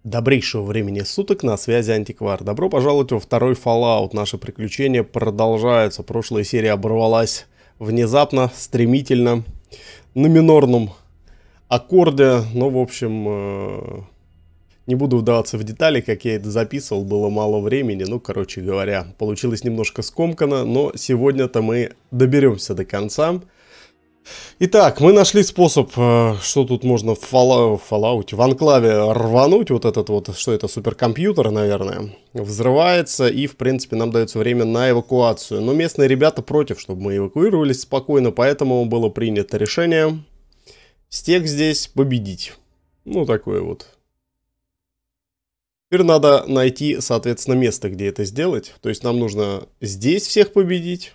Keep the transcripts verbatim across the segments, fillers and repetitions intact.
Добрейшего времени суток, на связи Антиквар. Добро пожаловать во второй Fallout. Наши приключения продолжаются. Прошлая серия оборвалась внезапно, стремительно, на минорном аккорде. Но, в общем, э, не буду вдаваться в детали, как я это записывал, было мало времени. Ну, короче говоря, получилось немножко скомканно, но сегодня-то мы доберемся до конца. Итак, мы нашли способ, что тут можно в Fallout, в Fallout, в Анклаве рвануть. Вот этот вот, что это, суперкомпьютер, наверное, взрывается, и, в принципе, нам дается время на эвакуацию. Но местные ребята против, чтобы мы эвакуировались спокойно, поэтому было принято решение всех здесь победить. Ну, такое вот. Теперь надо найти, соответственно, место, где это сделать. То есть нам нужно здесь всех победить.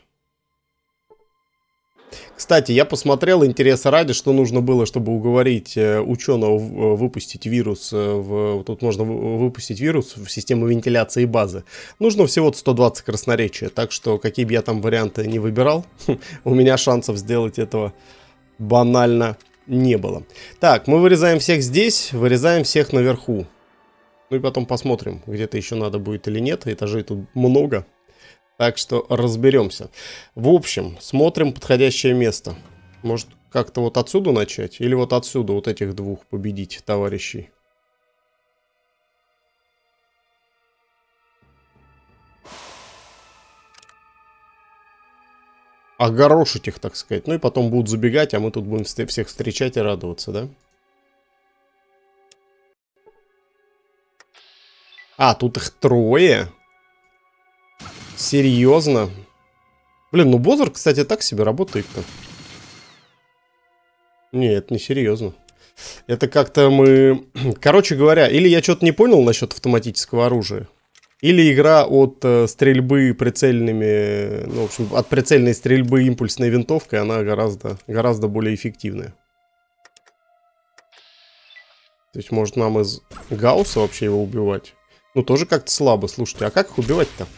Кстати, я посмотрел, интереса ради, что нужно было, чтобы уговорить ученого выпустить вирус. В... Тут можно выпустить вирус в систему вентиляции базы. Нужно всего сто двадцать красноречия. Так что, какие бы я там варианты не выбирал, у меня шансов сделать этого банально не было. Так, мы вырезаем всех здесь, вырезаем всех наверху. Ну и потом посмотрим, где-то еще надо будет или нет. Этажей тут много. Так что разберемся. В общем, смотрим подходящее место. Может, как-то вот отсюда начать? Или вот отсюда вот этих двух победить, товарищей? Огорошить их, так сказать. Ну и потом будут забегать, а мы тут будем всех встречать и радоваться, да? А, тут их трое. Серьезно? Блин, ну Бозер, кстати, так себе работает-то. Нет, не серьезно. Это как-то мы... Короче говоря, или я что-то не понял насчет автоматического оружия, или игра от э, стрельбы прицельными... Ну, в общем, от прицельной стрельбы импульсной винтовкой, она гораздо, гораздо более эффективная. То есть, может, нам из Гаусса вообще его убивать? Ну, тоже как-то слабо, слушайте. А как их убивать-то?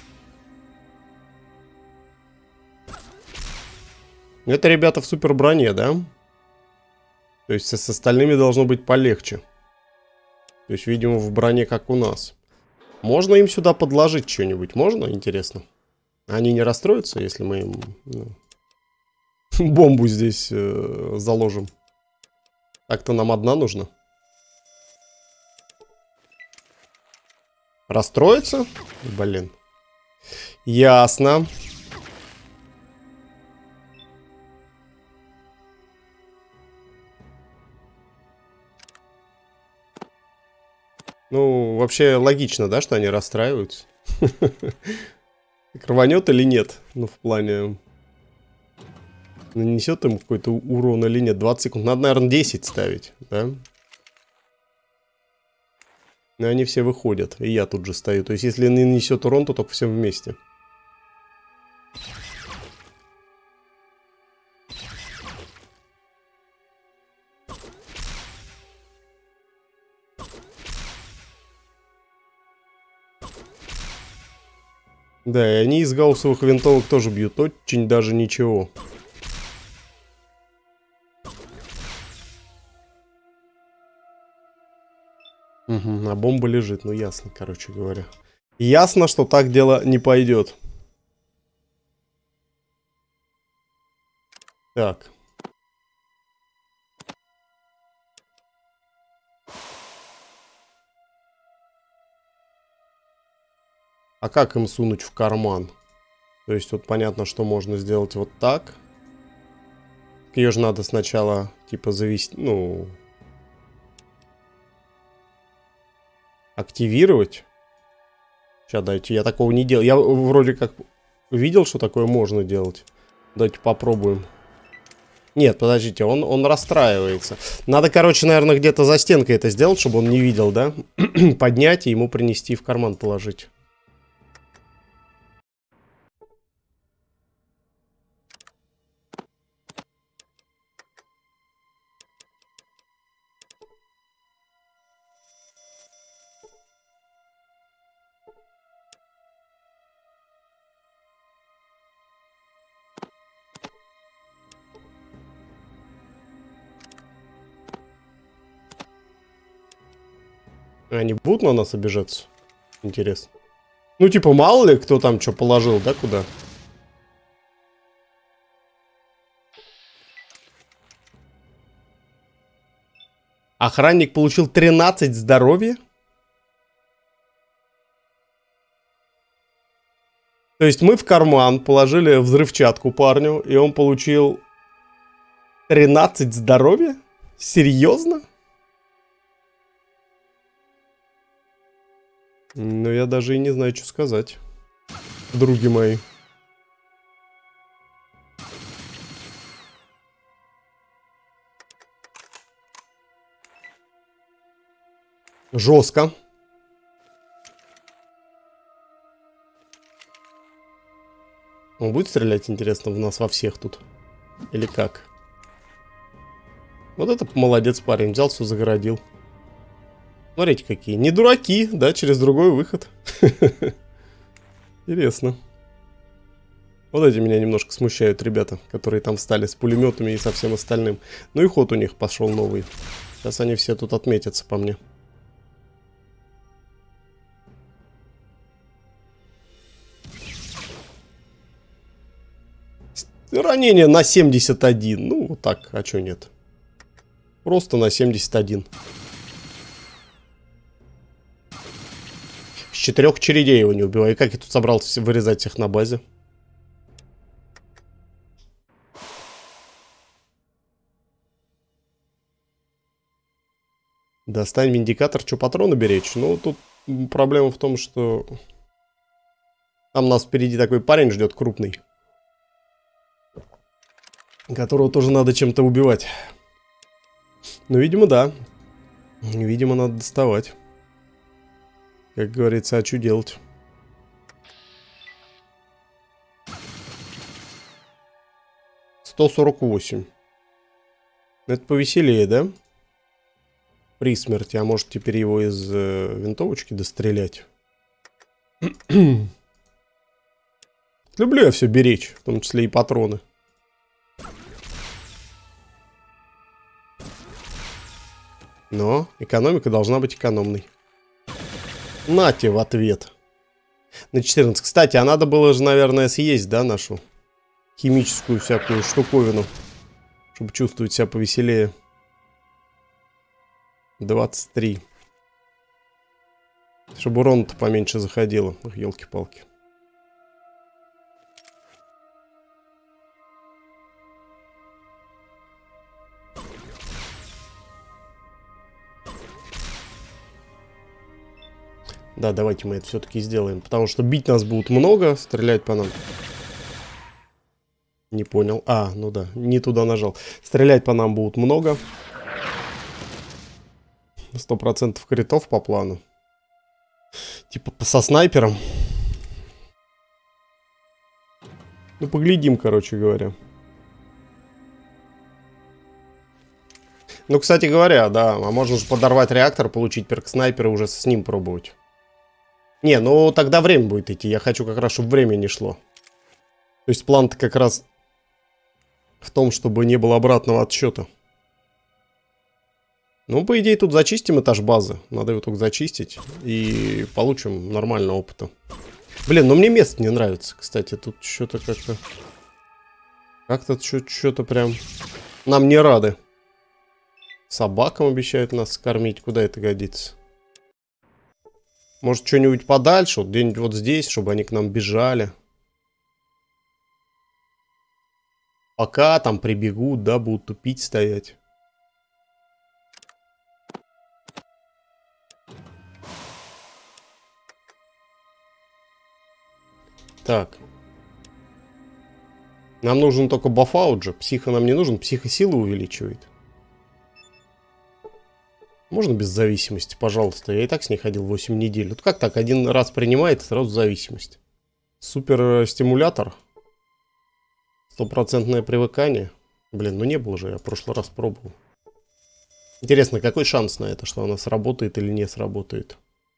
Это ребята в супер броне, да? То есть с остальными должно быть полегче. То есть, видимо, в броне как у нас. Можно им сюда подложить что-нибудь? Можно? Интересно. Они не расстроятся, если мы им ну, бомбу здесь э, заложим? Так-то нам одна нужна. Расстроится? Блин. Ясно. Ну, вообще логично, да, что они расстраиваются? Рванет или нет? Ну, в плане... Нанесет им какой-то урон или нет? двадцать секунд. Надо, наверное, десять ставить, да? И они все выходят. И я тут же стою. То есть, если не нанесет урон, то только все вместе. Да, и они из гауссовых винтовок тоже бьют. Очень даже ничего. Угу, а бомба лежит. Ну, ясно, короче говоря. Ясно, что так дело не пойдет. Так. А как им сунуть в карман? То есть, вот понятно, что можно сделать вот так. Ее же надо сначала, типа, завести, ну... Активировать. Сейчас, дайте, я такого не делал. Я вроде как видел, что такое можно делать. Давайте попробуем. Нет, подождите, он, он расстраивается. Надо, короче, наверное, где-то за стенкой это сделать, чтобы он не видел, да? Поднять и ему принести в карман положить. Они будут на нас обижаться? Интересно. Ну, типа, мало ли, кто там что положил, да, куда? Охранник получил тринадцать здоровья? То есть мы в карман положили взрывчатку парню, и он получил тринадцать здоровья? Серьезно? Ну, я даже и не знаю, что сказать. Други мои. Жестко. Он будет стрелять, интересно, в нас во всех тут? Или как? Вот это молодец парень, взял, все загородил. Смотрите, какие. Не дураки, да, через другой выход. Интересно. Вот эти меня немножко смущают ребята, которые там встали с пулеметами и со всем остальным. Ну и ход у них пошел новый. Сейчас они все тут отметятся по мне. Ранение на семьдесят один. Ну, вот так, а чё нет? Просто на семьдесят один. С четырех чередей его не убиваю. И как я тут собрался вырезать всех на базе? Достань виндикатор, что патроны беречь? Ну, тут проблема в том, что там нас впереди такой парень ждет крупный, которого тоже надо чем-то убивать. Ну, видимо, да. Видимо, надо доставать. Как говорится, а что делать? сто сорок восемь. Это повеселее, да? При смерти. А может теперь его из э, винтовочки дострелять? Люблю я все беречь, в том числе и патроны. Но экономика должна быть экономной. Нате в ответ. На четырнадцать. Кстати, а надо было же, наверное, съесть, да, нашу химическую всякую штуковину, чтобы чувствовать себя повеселее. двадцать три. Чтобы урон-то поменьше заходило. Ох, елки-палки. Да, давайте мы это все-таки сделаем. Потому что бить нас будут много, стрелять по нам. Не понял. А, ну да, не туда нажал. Стрелять по нам будут много. Сто процентов критов по плану. Типа со снайпером. Ну, поглядим, короче говоря. Ну, кстати говоря, да, а можно же подорвать реактор, получить перк снайпера, уже с ним пробовать. Не, ну тогда время будет идти. Я хочу как раз, чтобы время не шло. То есть план-то как раз в том, чтобы не было обратного отсчета. Ну, по идее, тут зачистим этаж базы. Надо его только зачистить. И получим нормально опыта. Блин, ну мне место не нравится, кстати. Тут что-то как-то... Как-то что-то прям... Нам не рады. Собакам обещают нас кормить. Куда это годится? Может, что-нибудь подальше? Вот где-нибудь вот здесь, чтобы они к нам бежали. Пока там прибегут, да, будут тупить, стоять. Так. Нам нужен только бафаут же. Психа нам не нужен. Психа силы увеличивает. Можно без зависимости, пожалуйста? Я и так с ней ходил восемь недель. Вот как так? Один раз принимает, сразу зависимость. Супер стимулятор. Стопроцентное привыкание. Блин, ну не было же, я в прошлый раз пробовал. Интересно, какой шанс на это, что она сработает или не сработает?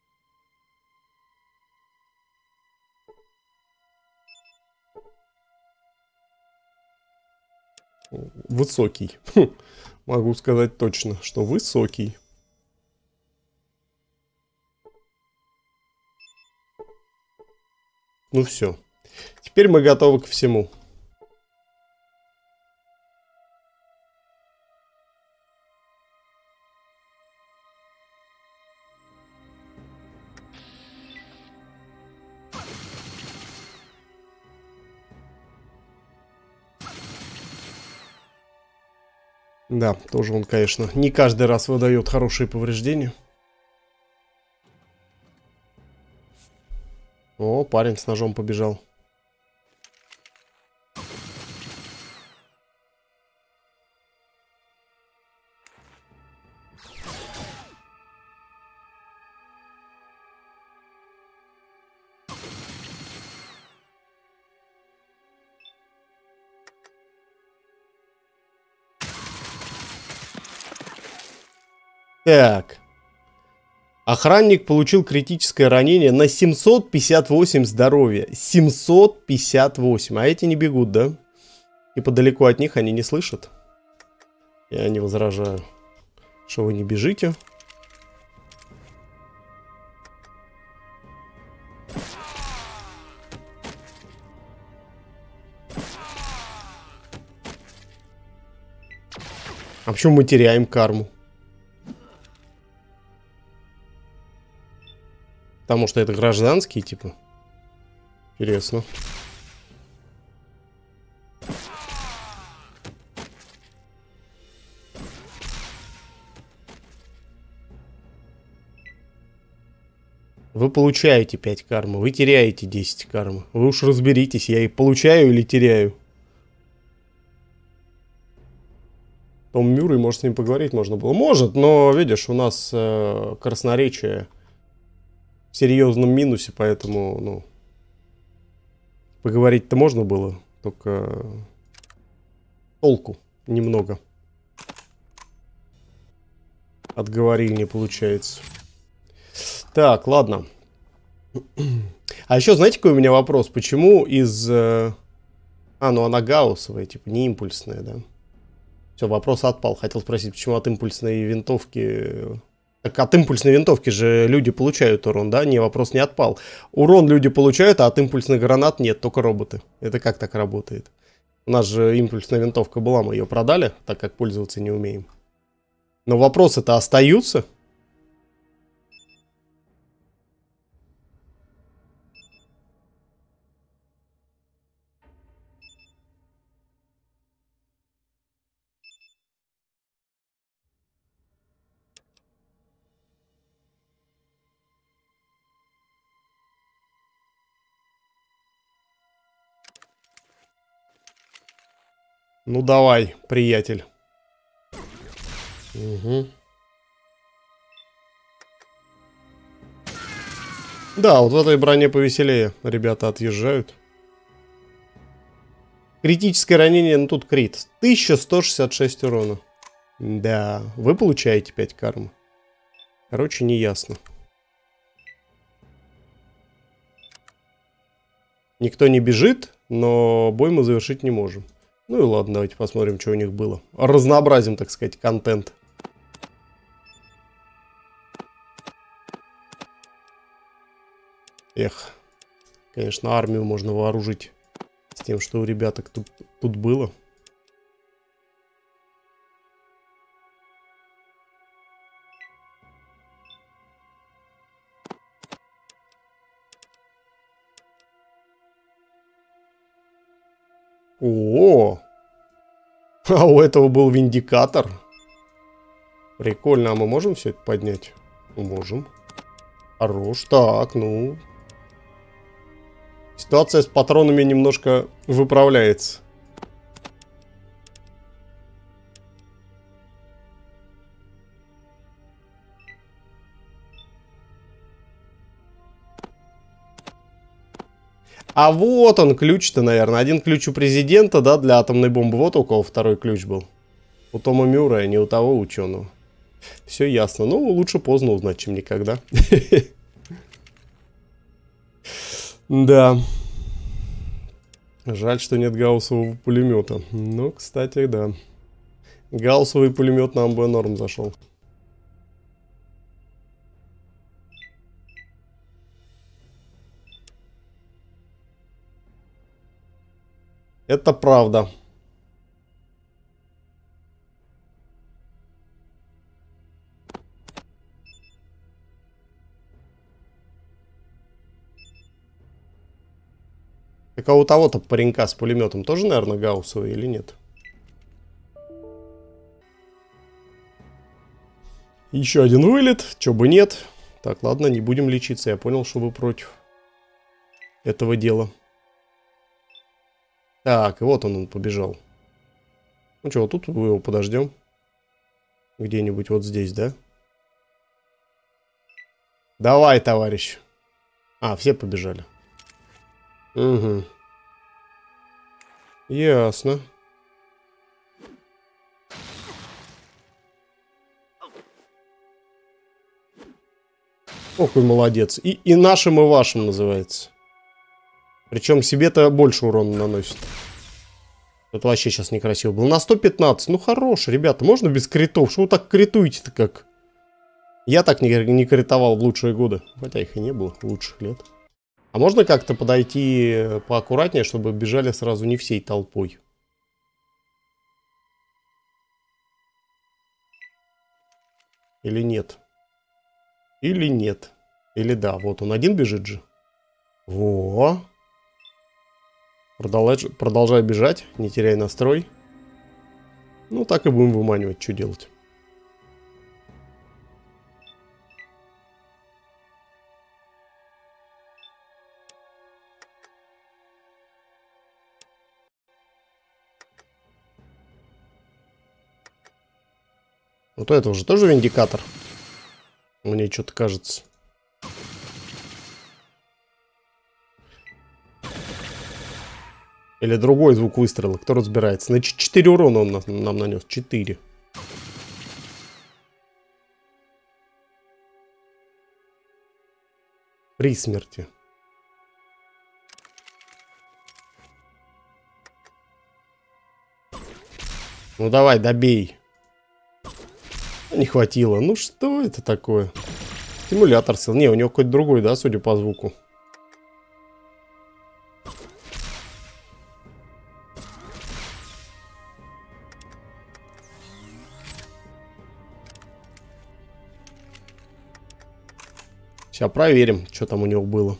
Высокий. Могу сказать точно, что высокий. Ну все. Теперь мы готовы ко всему. Да, тоже он, конечно, не каждый раз выдает хорошие повреждения. О, парень с ножом побежал. Так. Охранник получил критическое ранение на семьсот пятьдесят восемь здоровья. семьсот пятьдесят восемь. А эти не бегут, да? Типа далеко от них они не слышат. Я не возражаю, что вы не бежите. А почему мы теряем карму? Потому что это гражданские, типа. Интересно. Вы получаете пять кармы, вы теряете десять кармы. Вы уж разберитесь, я их получаю или теряю. Том Мюррей, может, с ним поговорить можно было. Может, но, видишь, у нас э, красноречие в серьезном минусе, поэтому, ну, поговорить-то можно было, только толку немного. Отговорили, не получается. Так, ладно. А еще, знаете, какой у меня вопрос? Почему из... Э... А, ну она гауссовая, типа, не импульсная, да? Все, вопрос отпал. Хотел спросить, почему от импульсной винтовки... Так от импульсной винтовки же люди получают урон, да? Не, вопрос не отпал. Урон люди получают, а от импульсных гранат нет, только роботы. Это как так работает? У нас же импульсная винтовка была, мы ее продали, так как пользоваться не умеем. Но вопросы-то остаются. Ну давай, приятель. Угу. Да, вот в этой броне повеселее. Ребята отъезжают. Критическое ранение, ну тут крит. тысяча сто шестьдесят шесть урона. Да, вы получаете пять кармы. Короче, не ясно. Никто не бежит, но бой мы завершить не можем. Ну и ладно, давайте посмотрим, что у них было. Разнообразим, так сказать, контент. Эх, конечно, армию можно вооружить с тем, что у ребяток тут, тут было. О, а у этого был виндикатор. Прикольно, а мы можем все это поднять? Можем. Хорош. Так, ну. Ситуация с патронами немножко выправляется. А вот он, ключ-то, наверное. Один ключ у президента, да, для атомной бомбы. Вот у кого второй ключ был. У Тома Мюррея, не у того ученого. Все ясно. Ну, лучше поздно узнать, чем никогда. Да. Жаль, что нет гауссового пулемета. Ну, кстати, да. Гауссовый пулемет нам бы норм зашел. Это правда. Так а у того-то паренька с пулеметом тоже, наверное, гауссовый или нет? Еще один вылет, чё бы нет. Так, ладно, не будем лечиться. Я понял, что вы против этого дела. Так, и вот он, он побежал. Ну что, вот тут мы его подождем. Где-нибудь вот здесь, да? Давай, товарищ. А, все побежали. Угу. Ясно. Ох, и молодец. И, и нашим, и вашим называется. Причем себе-то больше урона наносит. Это вообще сейчас некрасиво было. На сто пятнадцать. Ну хорош, ребята. Можно без критов? Что вы так критуете-то как? Я так не, не критовал в лучшие годы. Хотя их и не было лучших лет. А можно как-то подойти поаккуратнее, чтобы бежали сразу не всей толпой? Или нет? Или нет? Или да? Вот он один бежит же. Во! Продолжай, продолжай бежать, не теряй настрой. Ну, так и будем выманивать, что делать. Вот это уже тоже виндикатор. Мне что-то кажется. Или другой звук выстрела. Кто разбирается? Значит, четыре урона он нам, нам нанес. четыре. При смерти. Ну давай, добей. Не хватило. Ну что это такое? Стимулятор сил. Не, у него какой-то другой, да, судя по звуку. Сейчас проверим, что там у него было.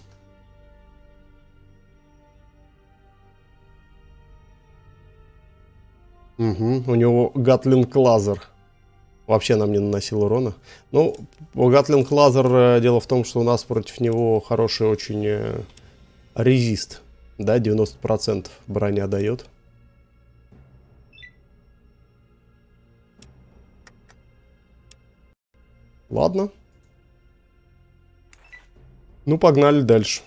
Угу, у него Гатлинг Лазер. Вообще нам не наносил урона. Ну, Гатлинг Лазер, дело в том, что у нас против него хороший очень э, резист. Да, девяносто процентов броня дает. Ладно. Ну, погнали дальше.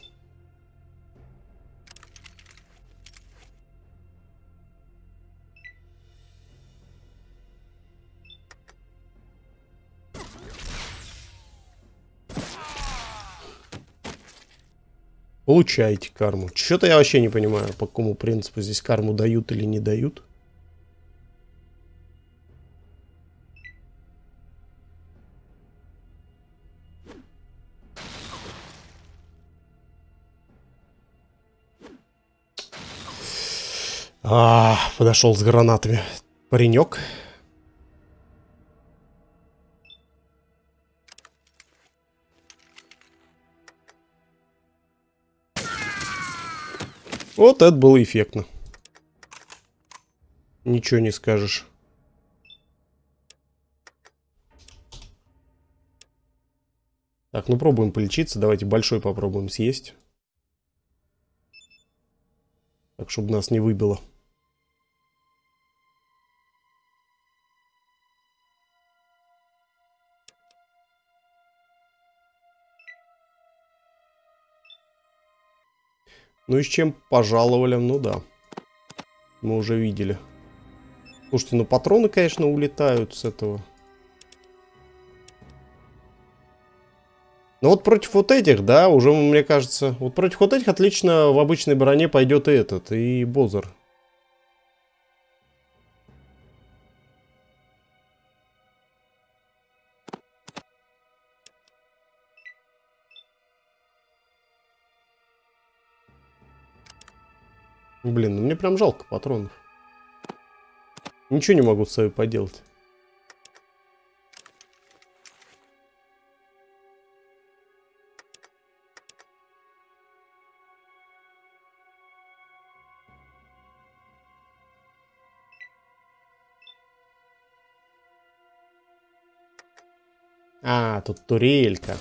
Получаете карму. Что-то я вообще не понимаю, по какому принципу здесь карму дают или не дают. А, подошел с гранатами паренек. Вот это было эффектно. Ничего не скажешь. Так, ну пробуем полечиться. Давайте большой попробуем съесть. Так, чтобы нас не выбило. Ну и с чем пожаловали? Ну да. Мы уже видели. Слушайте, ну патроны, конечно, улетают с этого. Но вот против вот этих, да, уже, мне кажется... Вот против вот этих отлично в обычной броне пойдет и этот, и Бозер. Блин, ну мне прям жалко патронов. Ничего не могу с собой поделать. А, тут турелька.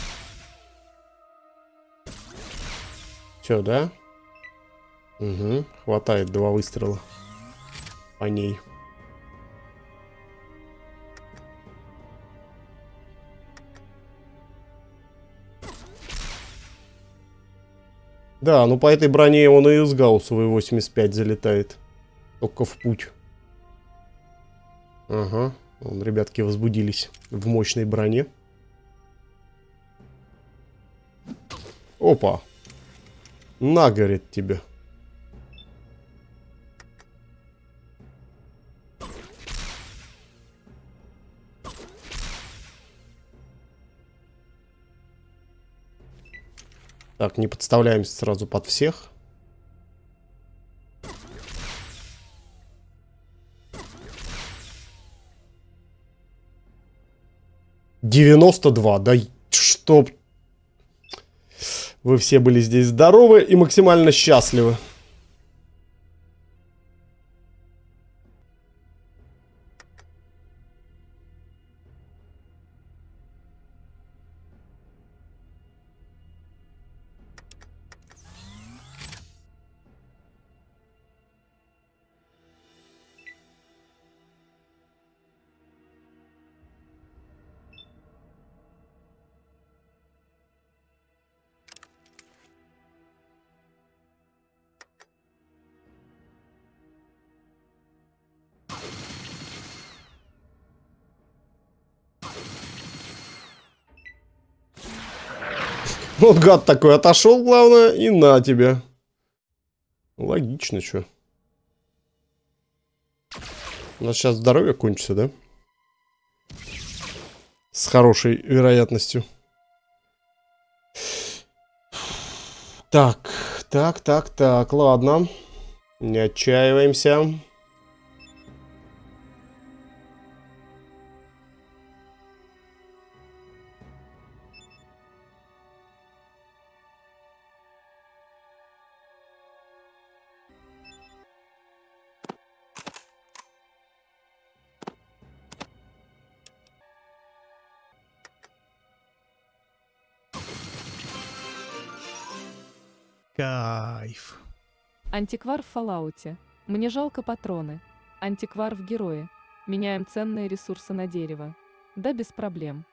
Все, да? Угу, хватает два выстрела по ней. Да, ну по этой броне он и из Гауссовой восемьдесят пять залетает. Только в путь. Ага, вон, ребятки возбудились в мощной броне. Опа. На, говорит, тебе. Так, не подставляемся сразу под всех. девяносто два, да чтоб вы все были здесь здоровы и максимально счастливы. Вот гад такой отошел, главное, и на тебя. Логично, что. У нас сейчас здоровье кончится, да? С хорошей вероятностью. Так, так, так, так, ладно. Не отчаиваемся. Кайф. Антиквар в Фоллауте. Мне жалко патроны. Антиквар в Герое. Меняем ценные ресурсы на дерево. Да без проблем.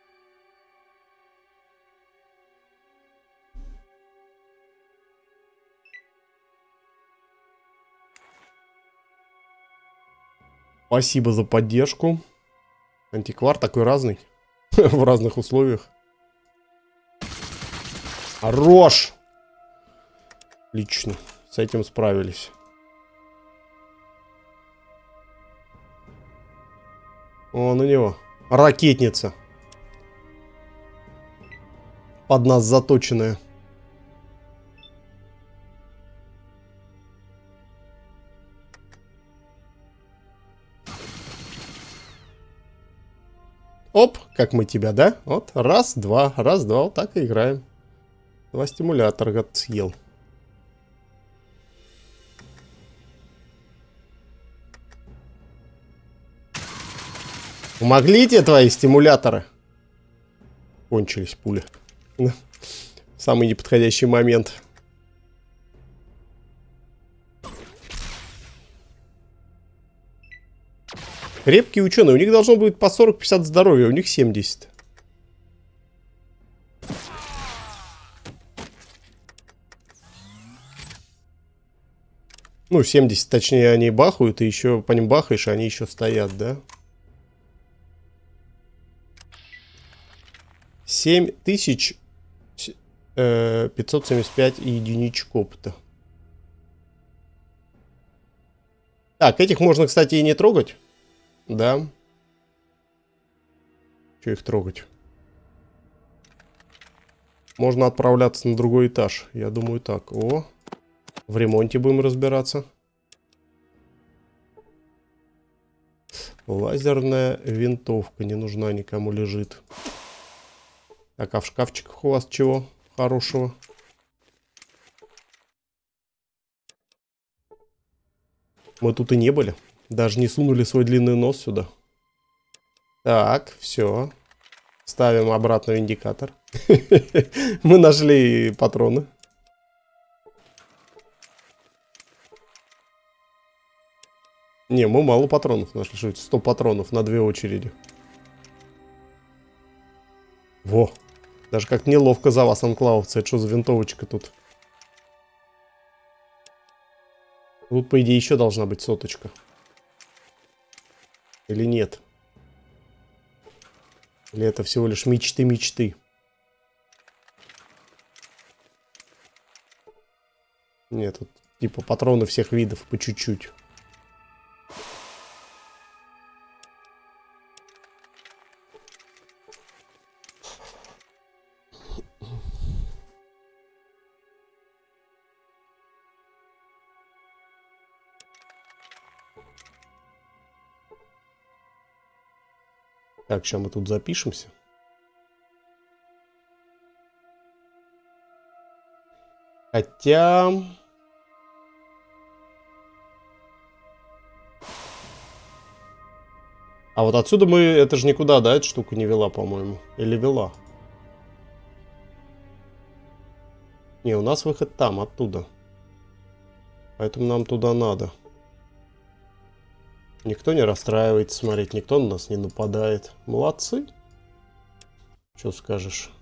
Спасибо за поддержку. Антиквар такой разный. В разных условиях. Хорош! Отлично. С этим справились. О, на него. Ракетница. Под нас заточенная. Оп, как мы тебя, да? Вот, раз, два, раз, два, вот так и играем. Два стимулятора, гад, съел. Помогли тебе твои стимуляторы? Кончились пули. В самый неподходящий момент. Крепкие ученые. У них должно быть по сорок-пятьдесят здоровья. У них семьдесят. Ну, семьдесят, точнее, они бахают, и еще по ним бахаешь, и они еще стоят, да? семь тысяч пятьсот семьдесят пять единичек опыта. Так, этих можно, кстати, и не трогать. Да. Че их трогать? Можно отправляться на другой этаж. Я думаю так. О, В ремонте будем разбираться. Лазерная винтовка не нужна никому, лежит. Так, а в шкафчиках у вас чего хорошего? Мы тут и не были. Даже не сунули свой длинный нос сюда. Так, все. Ставим обратно индикатор. Мы нашли патроны. Не, мы мало патронов нашли. Что это? сто патронов на две очереди. Во. Даже как неловко за вас, анклавовцы. Это что за винтовочка тут? Тут, по идее, еще должна быть соточка. Или нет? Или это всего лишь мечты-мечты? Нет, тут типа патроны всех видов по чуть-чуть. Так, сейчас мы тут запишемся. Хотя... А вот отсюда мы... Это же никуда, да, эта штука не вела, по-моему? Или вела? Не, у нас выход там, оттуда. Поэтому нам туда надо. Никто не расстраивается, смотреть, никто на нас не нападает. Молодцы. Что скажешь?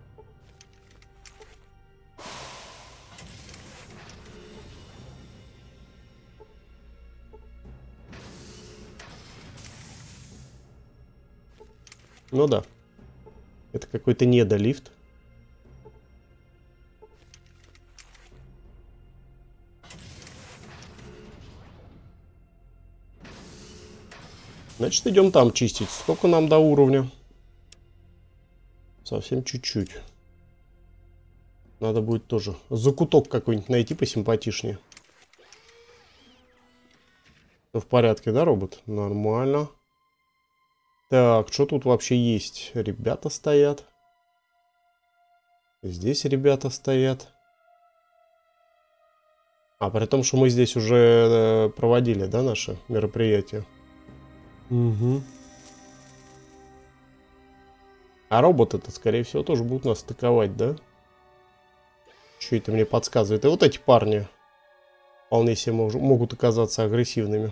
Ну да. Это какой-то недолифт. Значит, идем там чистить. Сколько нам до уровня? Совсем чуть-чуть. Надо будет тоже закуток какой-нибудь найти посимпатичнее. Все в порядке, да, робот? Нормально. Так, что тут вообще есть? Ребята стоят. Здесь ребята стоят. А, при том, что мы здесь уже проводили, да, наше мероприятие? Угу. А роботы-то, скорее всего, тоже будут нас атаковать, да? Что это мне подсказывает? И вот эти парни вполне себе мож могут оказаться агрессивными.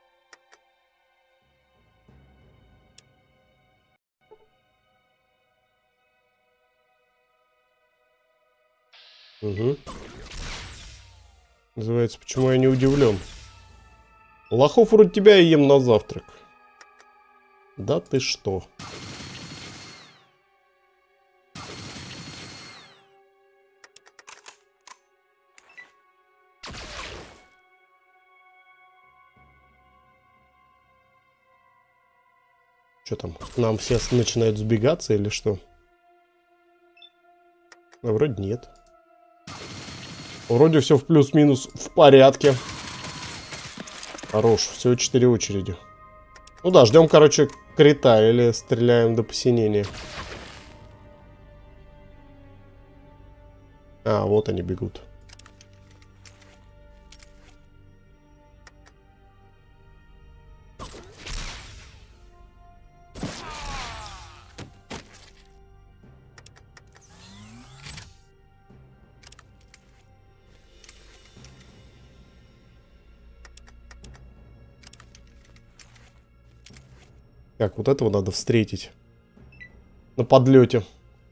Угу. Называется, почему я не удивлен? Лохов вроде тебя я ем на завтрак. Да ты что? Что там? К нам все начинают сбегаться или что? А вроде нет. Вроде все в плюс-минус в порядке. Хорош, всего четыре очереди. Ну да, ждем, короче, крита или стреляем до посинения. А, вот они бегут. Так, вот этого надо встретить. На подлете.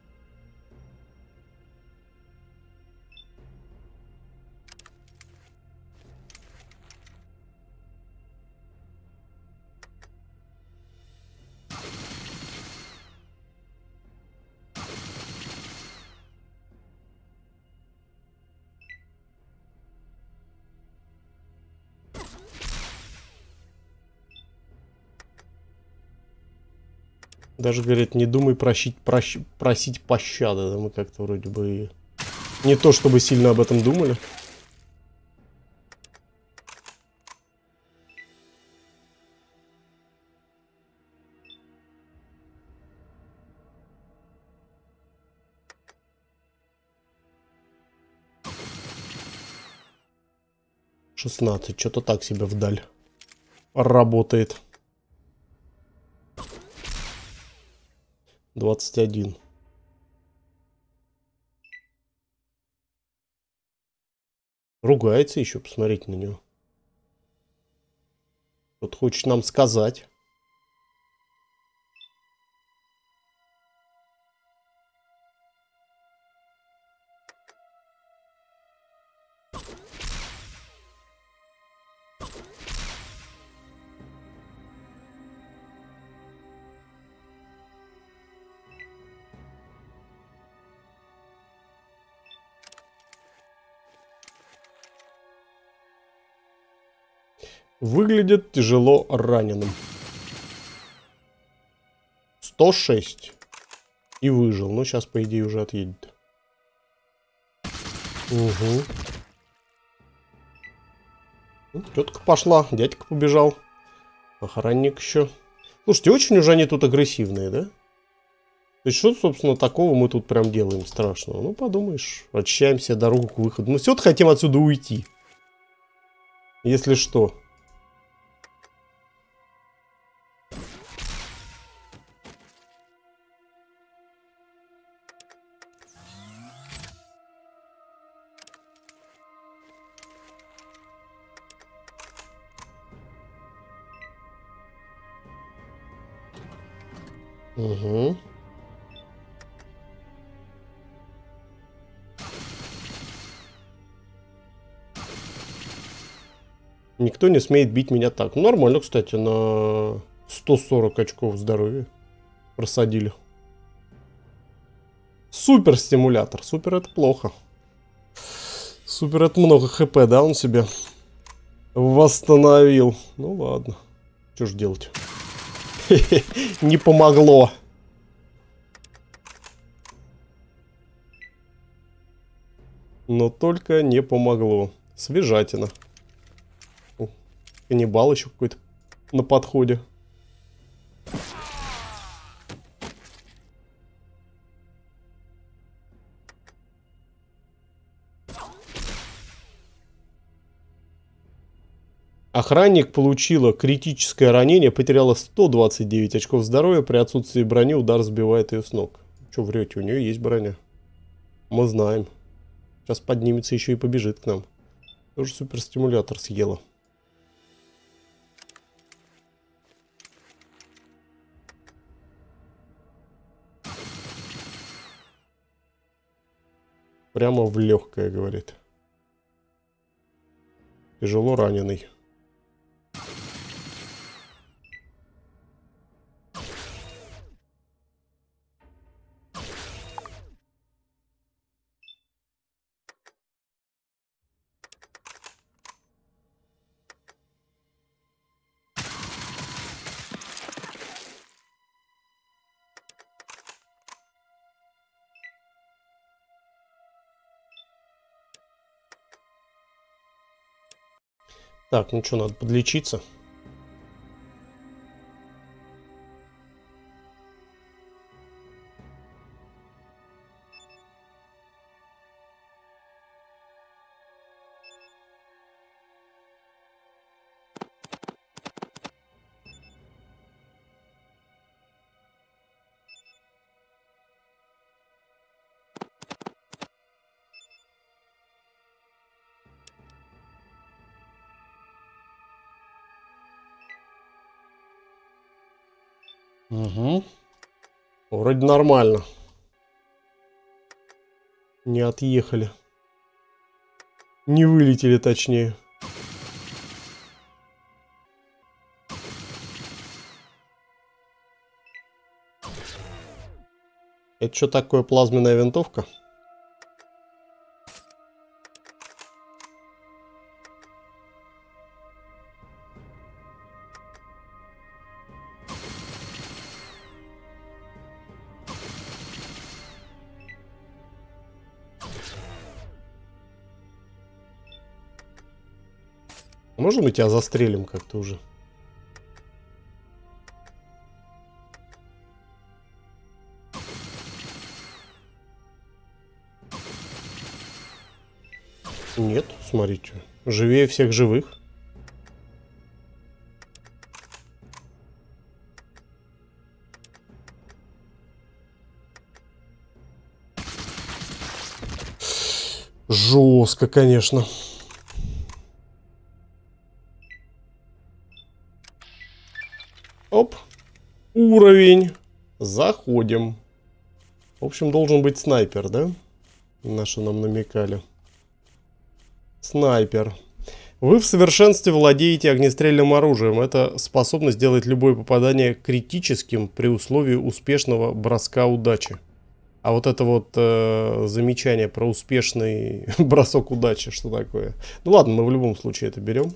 Даже, говорит, не думай просить, прощ, просить пощады. Да, мы как-то вроде бы не то, чтобы сильно об этом думали. шестнадцать. Что-то так себе вдаль работает. двадцать один. Ругается еще, посмотрите на него. Вот хочет нам сказать. Выглядит тяжело раненым. сто шесть. И выжил. Ну, сейчас, по идее, уже отъедет. Угу. Ну, тетка пошла. Дядька побежал. Охранник еще. Слушайте, очень уже они тут агрессивные, да? То есть, что, собственно, такого мы тут прям делаем страшного? Ну, подумаешь. Очищаем себе дорогу к выходу. Мы все-таки хотим отсюда уйти. Если что. Угу. Никто не смеет бить меня так. Ну, нормально, кстати, на сто сорок очков здоровья просадили. Супер стимулятор. Супер это плохо. Супер это много хп, да, он себе восстановил. Ну ладно. Что ж делать? Не помогло. Но только не помогло. Свежатина. Каннибал еще какой-то на подходе. Охранник получила критическое ранение, потеряла сто двадцать девять очков здоровья. При отсутствии брони удар сбивает ее с ног. Че врете, у нее есть броня. Мы знаем. Сейчас поднимется еще и побежит к нам. Тоже суперстимулятор съела. Прямо в легкое, говорит. Тяжело раненый. Так, ну что, надо подлечиться. Угу. Вроде нормально. Не отъехали. Не вылетели, точнее. Это что такое, плазменная винтовка? Можем мы тебя застрелим как-то уже? Нет, смотрите. Живее всех живых. Жестко, конечно. Оп. Уровень. Заходим. В общем, должен быть снайпер, да? Наши нам намекали. Снайпер. Вы в совершенстве владеете огнестрельным оружием. Это способность сделать любое попадание критическим при условии успешного броска удачи. А вот это вот э, замечание про успешный бросок удачи, что такое? Ну ладно, мы в любом случае это берем.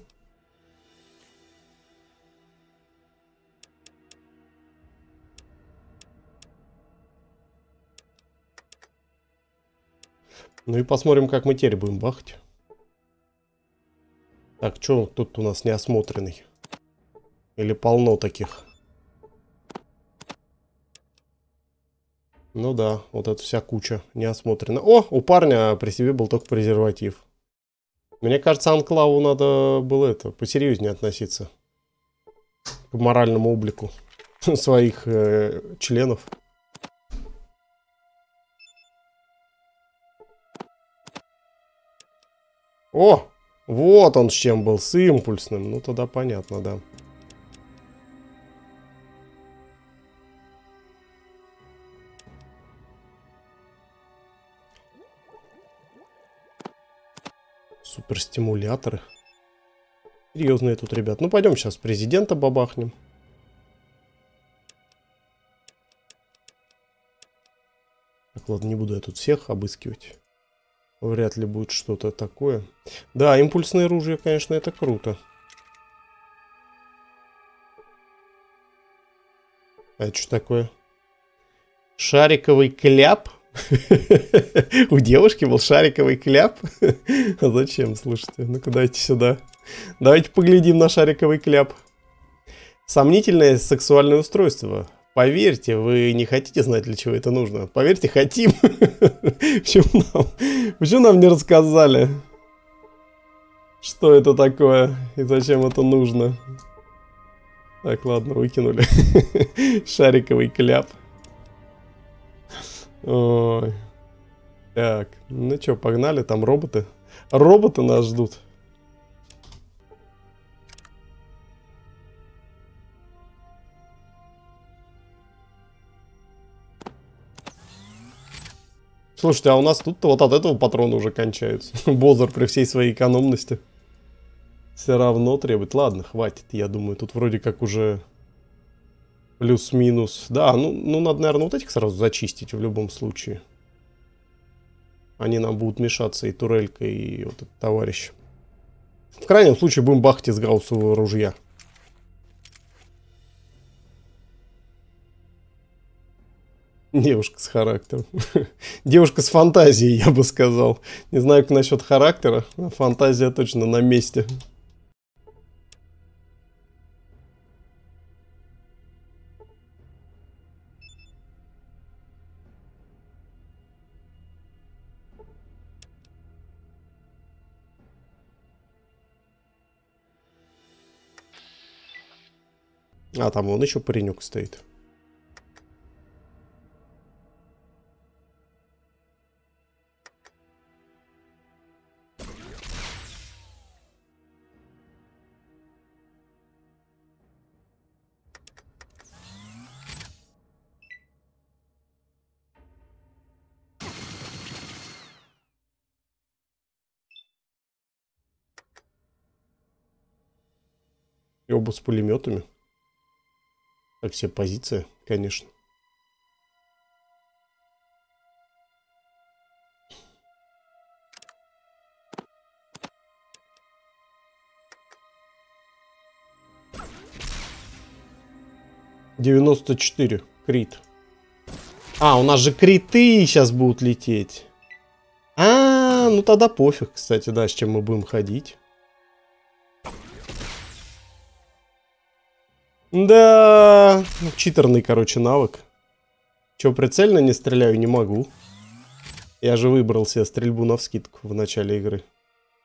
Ну и посмотрим, как мы теперь будем бахать. Так, что тут у нас неосмотренный? Или полно таких? Ну да, вот эта вся куча неосмотрена. О, у парня при себе был только презерватив. Мне кажется, Анклаву надо было это, посерьезнее относиться. К моральному облику своих э, членов. О, вот он с чем был, с импульсным. Ну тогда понятно, да. Суперстимуляторы. Серьезные тут, ребят. Ну пойдем сейчас президента бабахнем. Так, ладно, не буду я тут всех обыскивать. Вряд ли будет что-то такое. Да, импульсное оружие, конечно, это круто. А это что такое? Шариковый кляп? У девушки был шариковый кляп? А зачем, слушайте? Ну-ка, дайте сюда. Давайте поглядим на шариковый кляп. Сомнительное сексуальное устройство. Поверьте, вы не хотите знать, для чего это нужно. Поверьте, хотим. Почему нам, почему нам не рассказали, что это такое и зачем это нужно? Так, ладно, выкинули. Шариковый кляп. Ой. Так, ну что, погнали, там роботы. Роботы нас ждут. Слушайте, а у нас тут вот от этого патрона уже кончаются. Бозер при всей своей экономности все равно требует. Ладно, хватит, я думаю, тут вроде как уже плюс-минус. Да, ну, ну надо, наверное, вот этих сразу зачистить в любом случае. Они нам будут мешаться, и турелька, и вот этот товарищ. В крайнем случае будем бахать из гауссового ружья. Девушка с характером. Девушка с фантазией, я бы сказал. Не знаю, как насчет характера, но фантазия точно на месте. А, там вон еще паренек стоит. И оба с пулеметами. Так себе позиция, конечно. девяносто четыре. Крит. А, у нас же криты сейчас будут лететь. А, ну тогда пофиг, кстати, да, с чем мы будем ходить. Да, читерный, короче, навык. Че, прицельно не стреляю, не могу. Я же выбрал себе стрельбу навскидку в начале игры.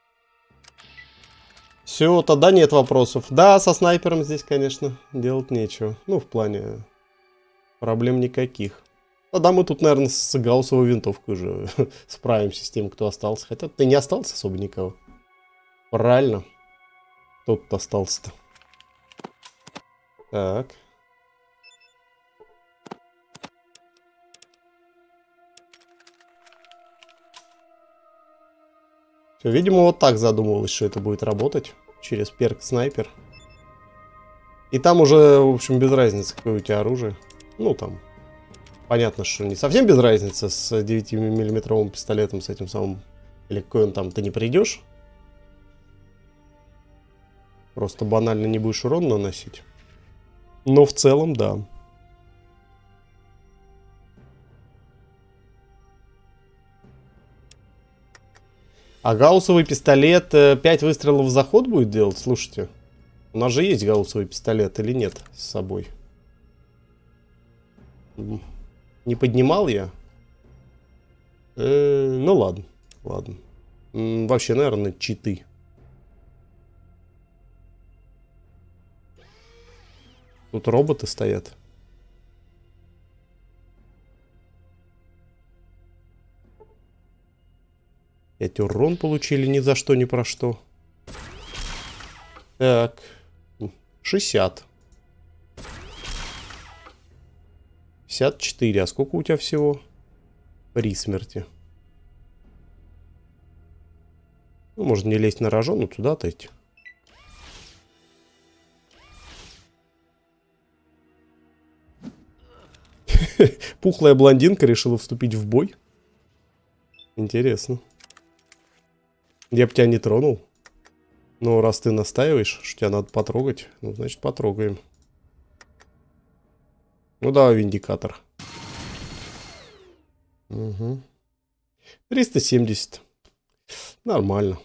Все, тогда нет вопросов. Да, со снайпером здесь, конечно, делать нечего. Ну, в плане проблем никаких. Тогда мы тут, наверное, с гауссовой винтовкой уже справимся с тем, кто остался. Хотя ты не остался особо никого. Правильно. Кто тут остался-то? Так. Все, видимо, вот так задумывалось, что это будет работать. Через перк снайпер. И там уже, в общем, без разницы, какое у тебя оружие. Ну, там... Понятно, что не совсем без разницы с девятимиллиметровым пистолетом, с этим самым, или какой он там, ты не придешь. Просто банально не будешь урон наносить. Но в целом, да. А гауссовый пистолет пять выстрелов в заход будет делать? Слушайте, у нас же есть гауссовый пистолет или нет с собой? Не поднимал я? Э, ну ладно, ладно. М, вообще, наверное, читы. Тут роботы стоят. Пять урон получили ни за что, ни про что. Так. шестьдесят. пятьдесят четыре. А сколько у тебя всего? При смерти. Ну, можно не лезть на рожон, но туда отойти. Пухлая блондинка решила вступить в бой. Интересно. Я бы тебя не тронул. Но раз ты настаиваешь, что тебя надо потрогать, ну, значит, потрогаем. Ну, давай, виндикатор. Угу. триста семьдесят. Нормально.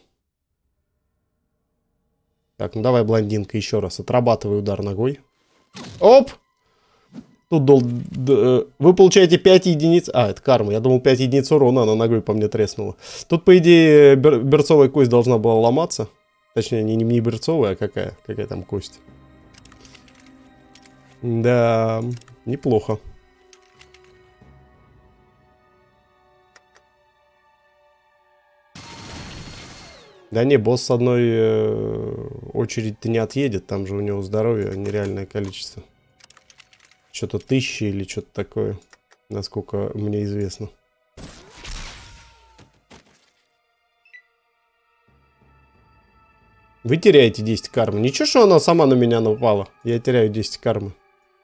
Так, ну давай, блондинка, еще раз. Отрабатывай удар ногой. Оп! Тут дол... Д... Вы получаете пять единиц... А, это карма. Я думал, пять единиц урона, она ногой по мне треснула. Тут, по идее, бер... берцовая кость должна была ломаться. Точнее, не, не берцовая, а какая? Какая там кость? Да, неплохо. Да не, босс с одной э, очереди-то не отъедет. Там же у него здоровье нереальное количество. Что-то тысячи или что-то такое, насколько мне известно. Вы теряете десять кармы. Ничего, что она сама на меня напала. Я теряю десять кармы.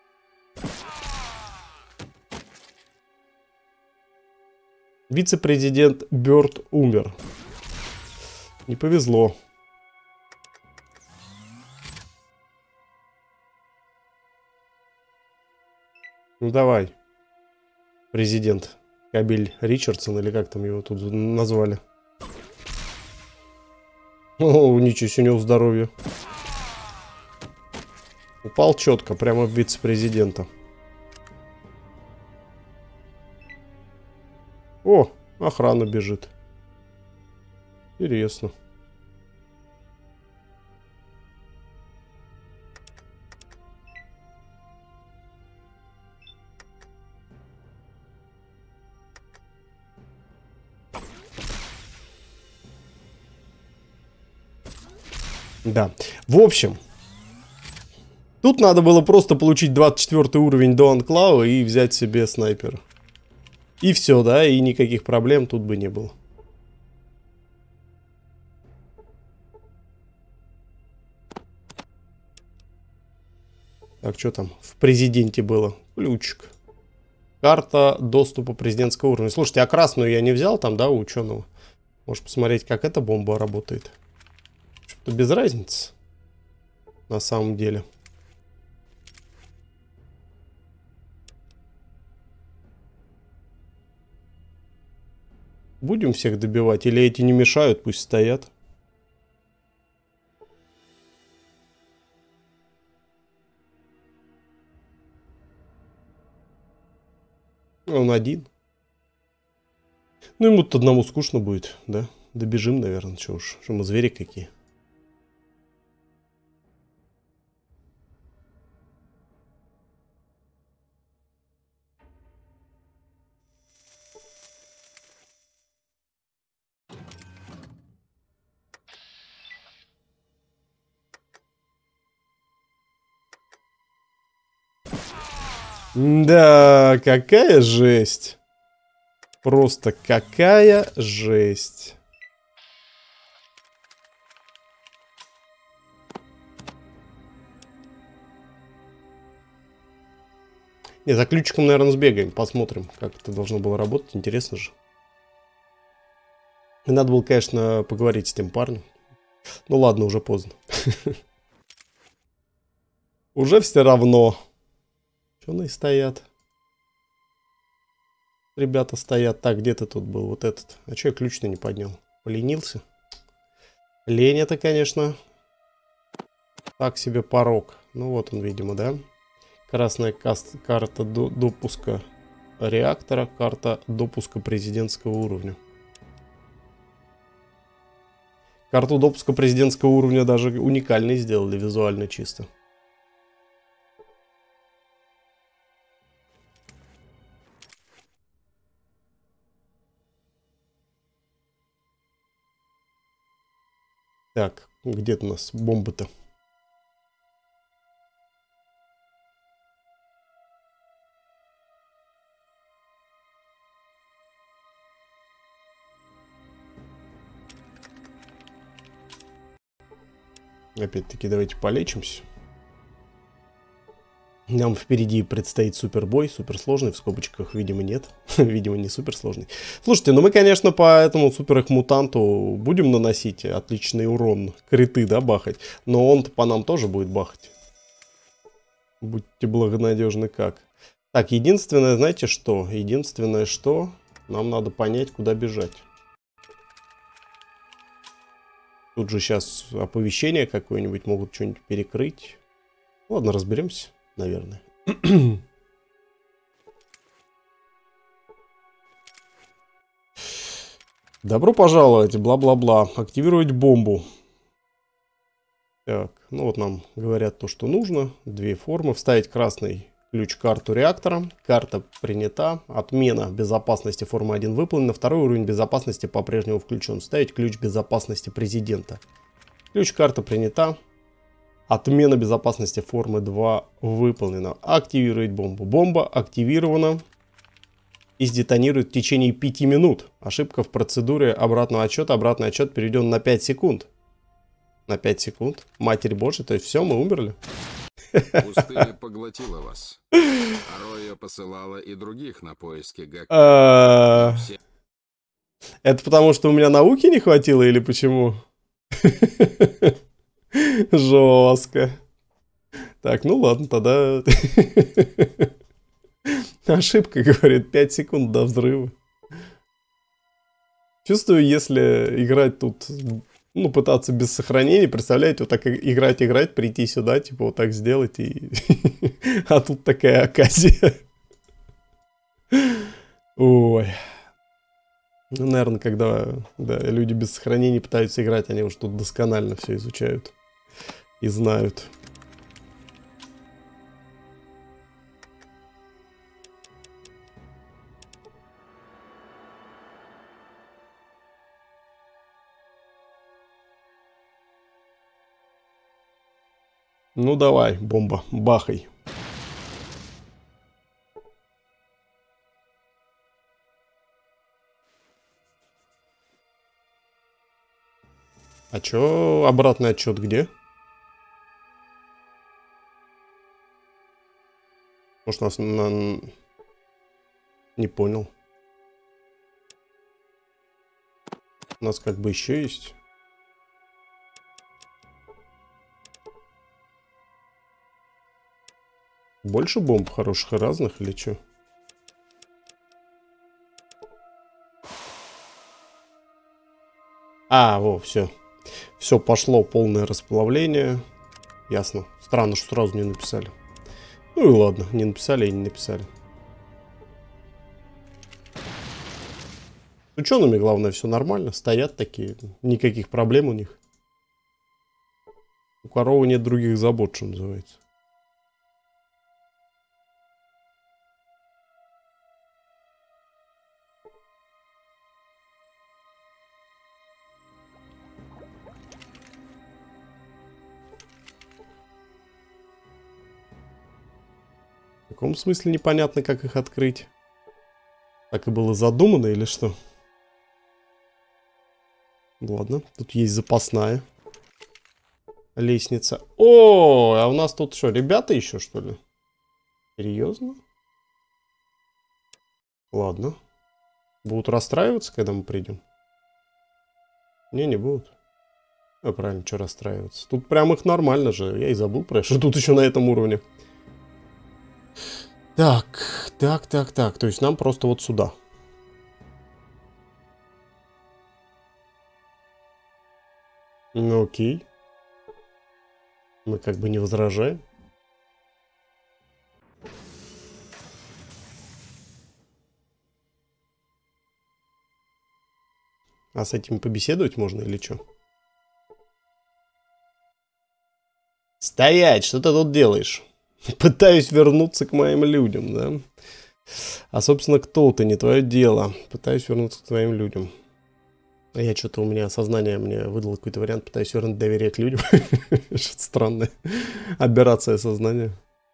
Вице-президент Бёрд умер. Не повезло. Ну давай. Президент Кабель Ричардсон, или как там его тут назвали. О, ничего себе, у него здоровье. Упал четко, прямо в вице-президента. О, охрана бежит. Интересно. Да. В общем, тут надо было просто получить двадцать четвёртый уровень до анклава и взять себе снайпера. И все, да, и никаких проблем тут бы не было. Так, что там в президенте было? Ключик. Карта доступа президентского уровня. Слушайте, а красную я не взял там, да, у ученого? Может посмотреть, как эта бомба работает. Что-то без разницы. На самом деле. Будем всех добивать? Или эти не мешают, пусть стоят? Он один. Ну, ему тут одному скучно будет, да? Добежим, наверное, что уж. Что мы звери какие. Да, какая жесть. Просто какая жесть. Не, за ключиком, наверное, сбегаем, посмотрим, как это должно было работать. Интересно же. Надо было, конечно, поговорить с тем парнем. Ну ладно, уже поздно. Уже все равно. Что они стоят? Ребята стоят. Так, где ты тут был? Вот этот. А что я ключ-то не поднял? Поленился? Лень это, конечно. Так себе порог. Ну вот он, видимо, да? Красная каст, карта до, допуска реактора. Карта допуска президентского уровня. Карту допуска президентского уровня даже уникальной сделали визуально чисто. Так, где-то у нас бомба-то? Опять-таки, давайте полечимся. Нам впереди предстоит супербой, суперсложный, в скобочках, видимо, нет. Видимо, не суперсложный. Слушайте, ну мы, конечно, по этому супер-их-мутанту будем наносить отличный урон, криты, да, бахать. Но он-то по нам тоже будет бахать. Будьте благонадежны как. Так, единственное, знаете что? Единственное, что нам надо понять, куда бежать. Тут же сейчас оповещение какое-нибудь могут что-нибудь перекрыть. Ладно, разберемся. Наверное. Добро пожаловать, бла-бла-бла. Активировать бомбу. Так, ну вот нам говорят то, что нужно. Две формы. Вставить красный ключ-карту реактора. Карта принята. Отмена безопасности формы один выполнена. Второй уровень безопасности по-прежнему включен. Вставить ключ безопасности президента. Ключ-карта принята. Отмена безопасности формы два выполнена. Активировать бомбу. Бомба активирована. И сдетонирует в течение пяти минут. Ошибка в процедуре обратного отсчета. Обратный отсчет перейден на пять секунд. На пять секунд. Матерь Божья. То есть все, мы умерли. Пустыня поглотила вас. Ароя посылала и других на поиски Гакка. Это потому, что у меня науки не хватило или почему? Жестко. Так, ну ладно, тогда... Ошибка, говорит, пять секунд до взрыва. Чувствую, если играть тут, ну, пытаться без сохранений, представляете, вот так играть, играть, прийти сюда, типа вот так сделать, и... а тут такая оказия. Ой. Ну, наверное, когда да, люди без сохранений пытаются играть, они уж тут досконально все изучают и знают. Ну давай, бомба, бахай. А чё обратный отчет где? Может, нас на... Не понял. У нас как бы еще есть. Больше бомб хороших и разных или что? А, во, все. Все, пошло полное расплавление. Ясно. Странно, что сразу не написали. Ну и ладно, не написали и не написали. С учеными, главное, все нормально. Стоят такие, никаких проблем у них. У коровы нет других забот, что называется. каком смысле непонятно, как их открыть? Так и было задумано или что? Ладно, тут есть запасная лестница. О, а у нас тут что, ребята еще, что ли? Серьезно? Ладно. Будут расстраиваться, когда мы придем? Не, не будут. А правильно, что расстраиваться? Тут прям их нормально же. Я и забыл про что тут еще на этом уровне. Так, так, так, так. То есть нам просто вот сюда. Ну окей. Мы как бы не возражаем. А с этим побеседовать можно или что? Стоять! Что ты тут делаешь? Пытаюсь вернуться к моим людям, да? А, собственно, кто ты? Не твое дело. Пытаюсь вернуться к твоим людям. А я что-то, у меня сознание мне выдало какой-то вариант. Пытаюсь вернуть доверие к людям. Что-то странное. Аберрация сознания.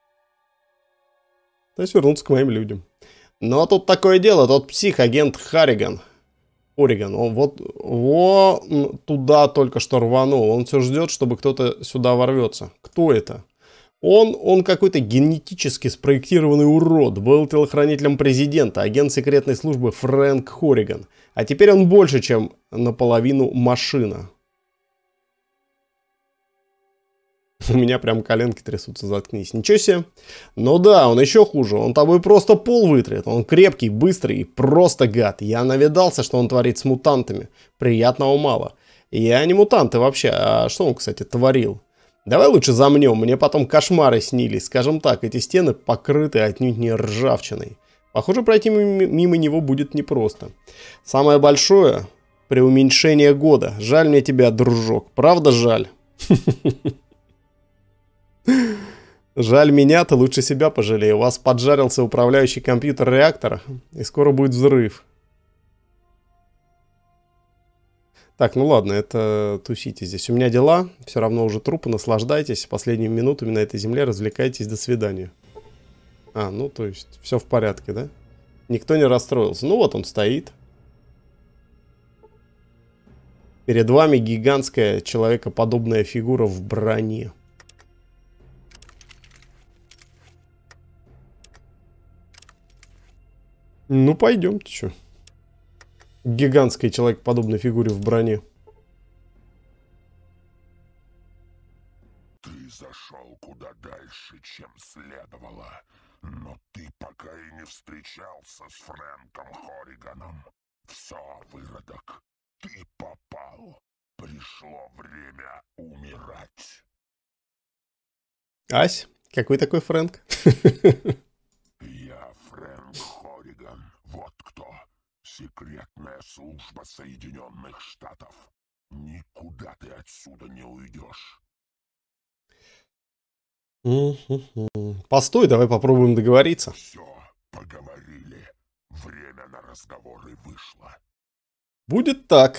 Пытаюсь вернуться к моим людям. Ну, а тут такое дело. Тот псих-агент Харриган. Ориган, он вот, вот туда только что рванул. Он все ждет, чтобы кто-то сюда ворвется. Кто это? Он, он какой-то генетически спроектированный урод. Был телохранителем президента, агент секретной службы Фрэнк Хорриган. А теперь он больше, чем наполовину машина. У меня прям коленки трясутся, заткнись. Ничего себе. Ну да, он еще хуже. Он тобой просто пол вытрет. Он крепкий, быстрый и просто гад. Я навидался, что он творит с мутантами. Приятного мало. Я не мутанты вообще. А что он, кстати, творил? Давай лучше замнем. Мне потом кошмары снились. Скажем так, эти стены покрыты отнюдь не ржавчиной. Похоже, пройти мимо него будет непросто. Самое большое — преуменьшение года. Жаль мне тебя, дружок. Правда жаль? Жаль меня, ты лучше себя пожалей. У вас поджарился управляющий компьютер реактора, и скоро будет взрыв. Так, ну ладно, это тусите здесь. У меня дела, все равно уже трупы, наслаждайтесь. Последними минутами на этой земле развлекайтесь, до свидания. А, ну то есть все в порядке, да? Никто не расстроился. Ну вот он стоит. Перед вами гигантская человекоподобная фигура в броне. Ну, пойдемте, что. Гигантской человекоподобной фигуре в броне. Ты зашел куда дальше, чем следовало. Но ты пока и не встречался с Фрэнком Хорриганом. Все, выродок, ты попал. Пришло время умирать. Ась, какой такой Фрэнк? Я Фрэнк Хорриган. Вот кто. Секретная служба Соединенных Штатов. Никуда ты отсюда не уйдешь. Постой, давай попробуем договориться. Все, поговорили. Время на разговоры вышло. Будет так.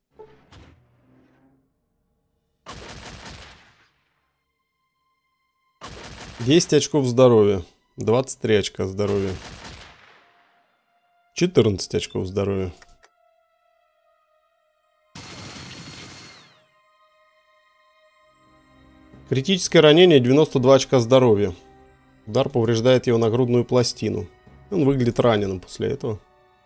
десять очков здоровья. двадцать три очка здоровья. четырнадцать очков здоровья. Критическое ранение, девяносто два очка здоровья. Удар повреждает его нагрудную пластину. Он выглядит раненым после этого.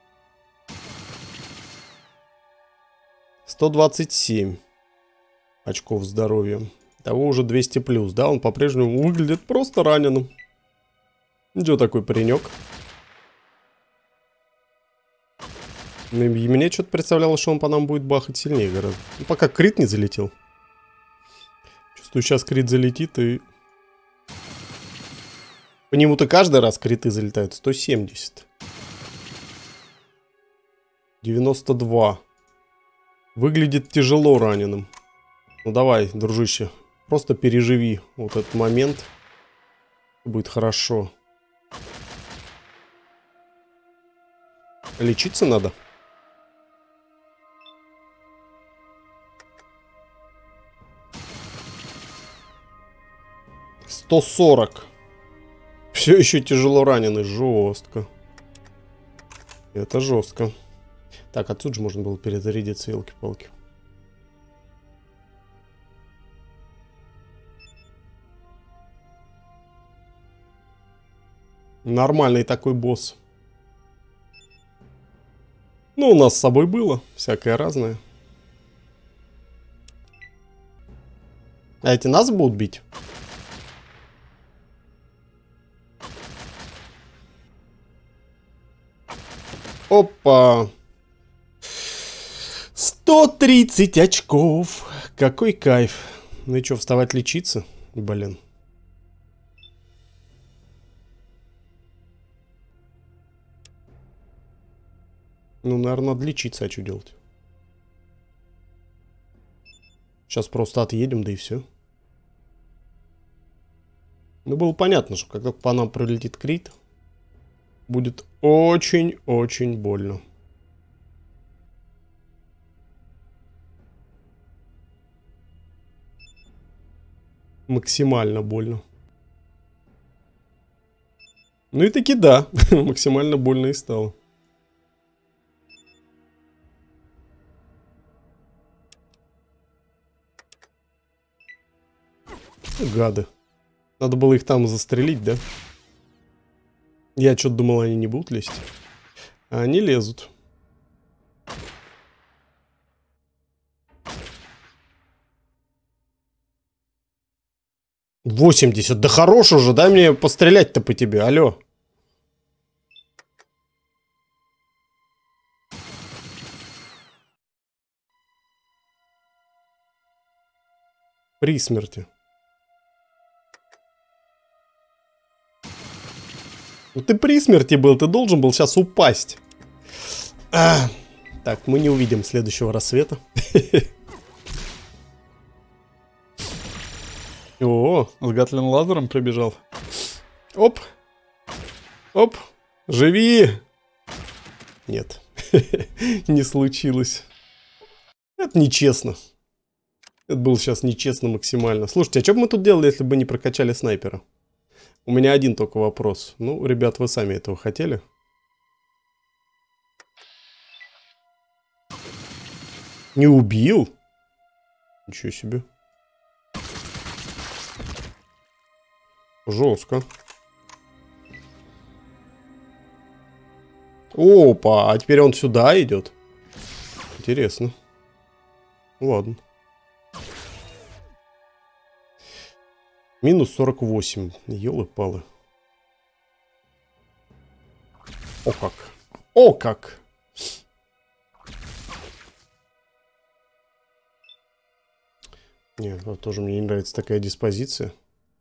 сто двадцать семь очков здоровья. Того уже двести плюс, да? Он по-прежнему выглядит просто раненым. Где такой паренек? И мне что-то представлялось, что он по нам будет бахать сильнее гораздо. Ну, пока крит не залетел. Чувствую, сейчас крит залетит и... По нему-то каждый раз криты залетают. сто семьдесят. девяносто два. Выглядит тяжело раненым. Ну давай, дружище. Просто переживи вот этот момент. Будет хорошо. Лечиться надо. сто сорок. все еще тяжело раненый. Жестко. Это жестко. Так, отсюда же можно было перезарядиться, елки-палки. Нормальный такой босс. Ну, у нас с собой было. Всякое разное. А эти нас будут бить? Опа. сто тридцать очков. Какой кайф. Ну и что, вставать лечиться? Блин. Ну, наверное, надо лечиться, а что делать? Сейчас просто отъедем, да и все. Ну, было понятно, что как только по нам прилетит крит, будет очень-очень больно. Максимально больно. Ну и таки да, максимально больно и стало. Гады. Надо было их там застрелить, да? Я что-то думал, они не будут лезть. А они лезут. восемьдесят. Да хорош уже, дай мне пострелять-то по тебе, алло. При смерти. Ну ты при смерти был, ты должен был сейчас упасть. А, так, мы не увидим следующего рассвета. О, с Гатлин лазером прибежал. Оп. Оп. Живи. Нет. Не случилось. Это нечестно. Это было сейчас нечестно максимально. Слушайте, а что бы мы тут делали, если бы не прокачали снайпера? У меня один только вопрос. Ну, ребят, вы сами этого хотели? Не убил? Ничего себе. Жестко. Опа, а теперь он сюда идет. Интересно. Ладно. Минус сорок восемь. Ёлы-палы. О как. О как. Не, тоже мне не нравится такая диспозиция.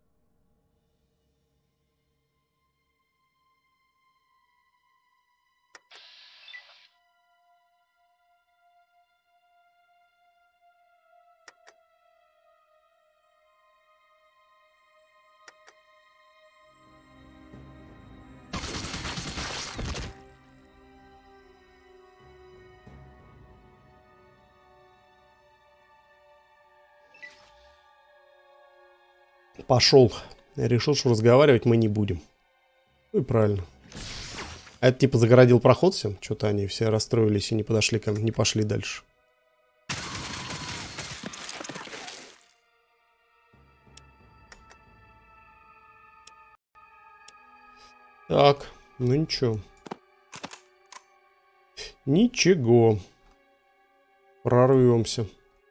Пошел. Я решил, что разговаривать мы не будем. Ну и правильно. А это типа загородил проход всем? Что-то они все расстроились и не подошли ко мне, не пошли дальше. Так, ну ничего. Ничего. Прорвемся.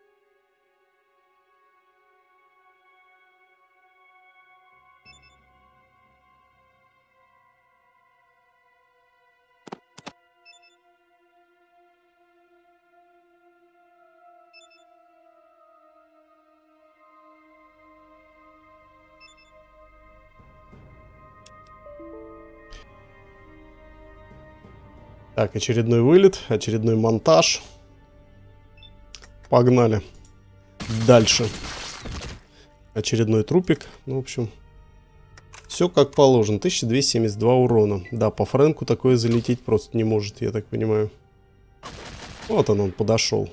Так, очередной вылет, очередной монтаж. Погнали. Дальше. Очередной трупик. Ну, в общем, все как положено. тысяча двести семьдесят два урона. Да, по Фрэнку такое залететь просто не может, я так понимаю. Вот он, он подошел.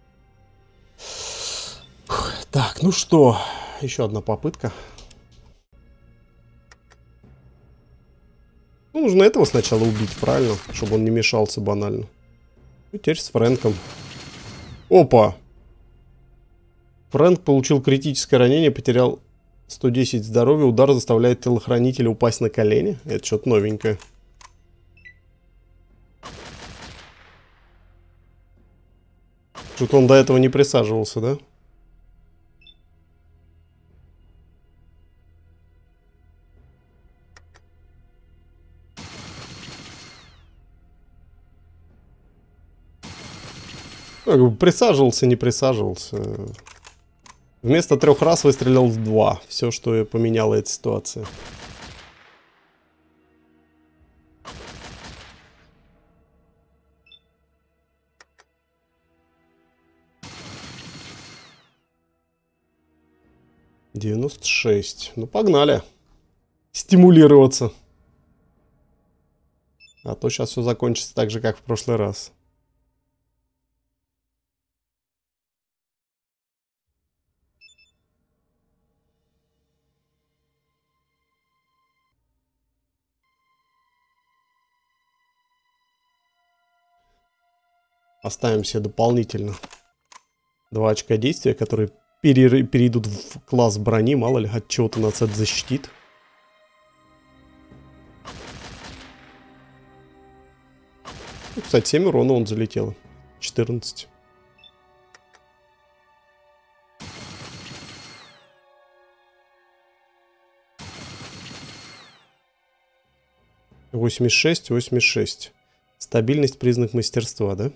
Фух, так, ну что, еще одна попытка. Ну, нужно этого сначала убить, правильно? Чтобы он не мешался банально. И теперь с Фрэнком. Опа! Фрэнк получил критическое ранение, потерял сто десять здоровья. Удар заставляет телохранителя упасть на колени. Это что-то новенькое. Что-то он до этого не присаживался, да? Ну, присаживался, не присаживался. Вместо трех раз выстрелил в два. Все, что поменяла эта ситуация. девяносто шесть. Ну, погнали. Стимулироваться. А то сейчас все закончится так же, как в прошлый раз. Оставим себе дополнительно два очка действия, которые пере перейдут в класс брони. Мало ли, от чего-то нас это защитит. Ну, кстати, семь урона он залетел. четырнадцать. восемьдесят шесть, восемьдесят шесть. Стабильность — признак мастерства, да?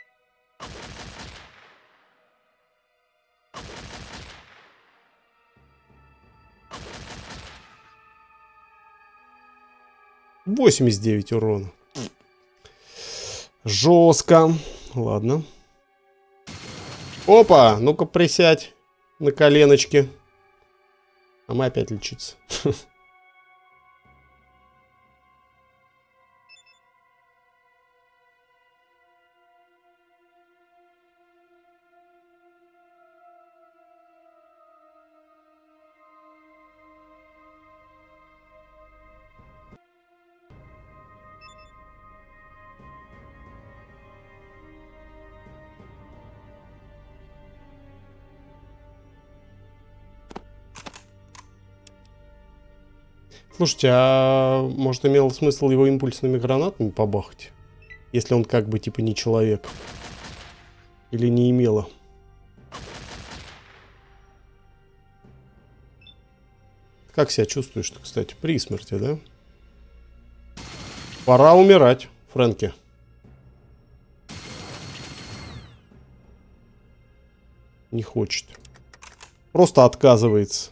восемьдесят девять урона. Жестко. Ладно. Опа! Ну-ка присядь на коленочки. А мы опять лечиться. Слушайте, а может имело смысл его импульсными гранатами побахать? Если он как бы типа не человек. Или не имело? Как себя чувствуешь ты, кстати, при смерти, да? Пора умирать, Фрэнки. Не хочет. Просто отказывается.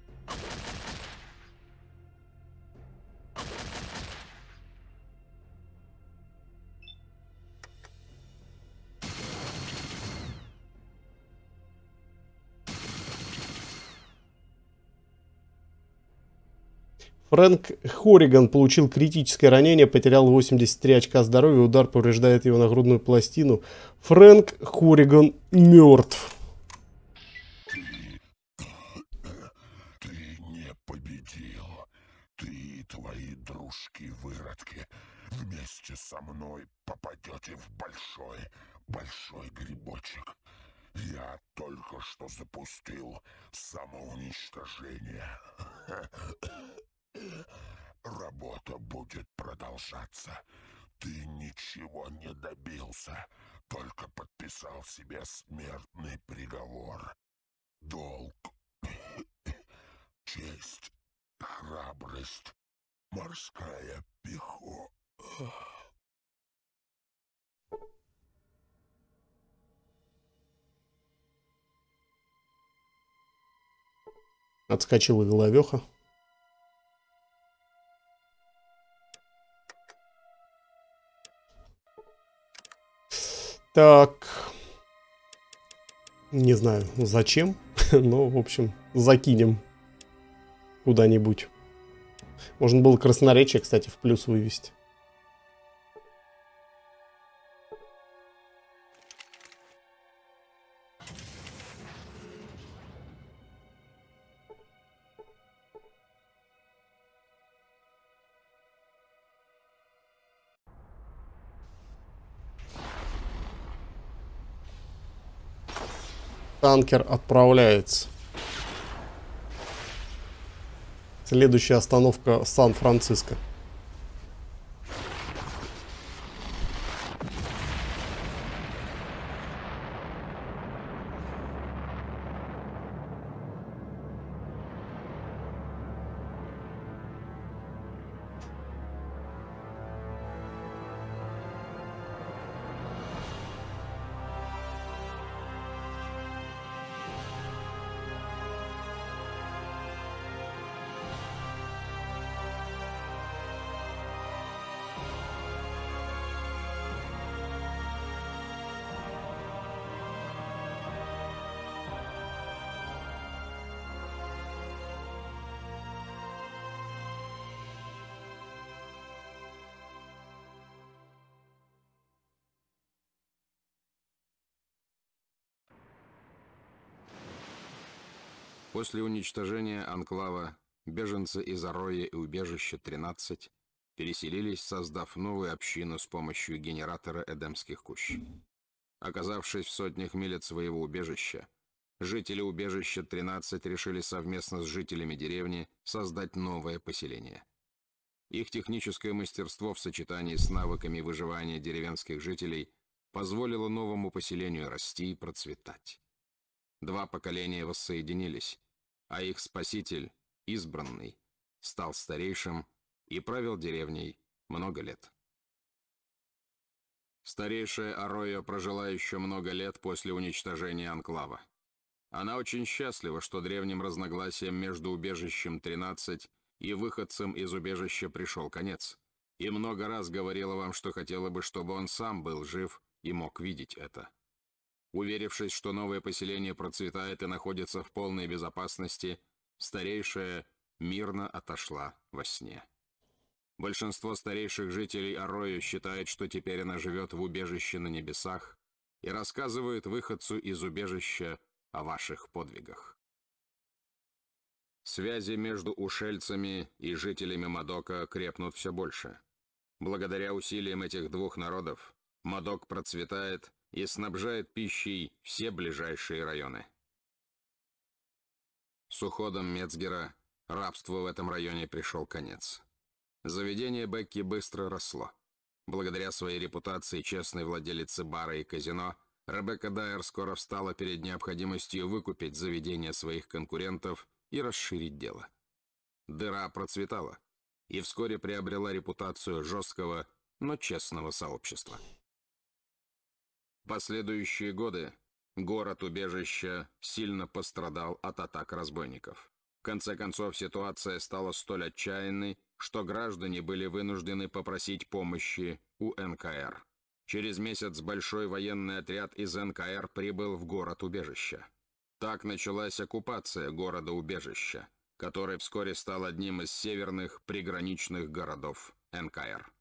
Фрэнк Хорриган получил критическое ранение, потерял восемьдесят три очка здоровья, удар повреждает его на грудную пластину. Фрэнк Хорриган мертв. Ты не победил. Ты и твои дружки-выродки вместе со мной попадете в большой, большой грибочек. Я только что запустил самоуничтожение. Работа будет продолжаться. Ты ничего не добился, только подписал себе смертный приговор. Долг, честь, храбрость, морская пехота. Отскочила головеха. Так. Не знаю, зачем. Но, в общем, закинем куда-нибудь. Можно было красноречие, кстати, в плюс вывести. Танкер отправляется. Следующая остановка Сан-Франциско. После уничтожения анклава беженцы из Ароя и убежища тринадцать переселились, создав новую общину с помощью генератора Эдемских кущ. Оказавшись в сотнях миль от своего убежища, жители убежища тринадцать решили совместно с жителями деревни создать новое поселение. Их техническое мастерство в сочетании с навыками выживания деревенских жителей позволило новому поселению расти и процветать. Два поколения воссоединились, а их спаситель, избранный, стал старейшим и правил деревней много лет. Старейшая Ароя прожила еще много лет после уничтожения анклава. Она очень счастлива, что древним разногласиям между убежищем тринадцать и выходцем из убежища пришел конец, и много раз говорила вам, что хотела бы, чтобы он сам был жив и мог видеть это. Уверившись, что новое поселение процветает и находится в полной безопасности, старейшая мирно отошла во сне. Большинство старейших жителей Ароя считает, что теперь она живет в убежище на небесах и рассказывает выходцу из убежища о ваших подвигах. Связи между ушельцами и жителями Мадока крепнут все больше. Благодаря усилиям этих двух народов Мадок процветает и снабжает пищей все ближайшие районы. С уходом Мецгера рабству в этом районе пришел конец. Заведение Бекки быстро росло. Благодаря своей репутации честной владелицы бара и казино, Ребекка Дайер скоро встала перед необходимостью выкупить заведение своих конкурентов и расширить дело. Дыра процветала и вскоре приобрела репутацию жесткого, но честного сообщества. В последующие годы город-убежище сильно пострадал от атак разбойников. В конце концов, ситуация стала столь отчаянной, что граждане были вынуждены попросить помощи у эн ка эр. Через месяц большой военный отряд из эн ка эр прибыл в город-убежище. Так началась оккупация города-убежища, который вскоре стал одним из северных приграничных городов эн ка эр.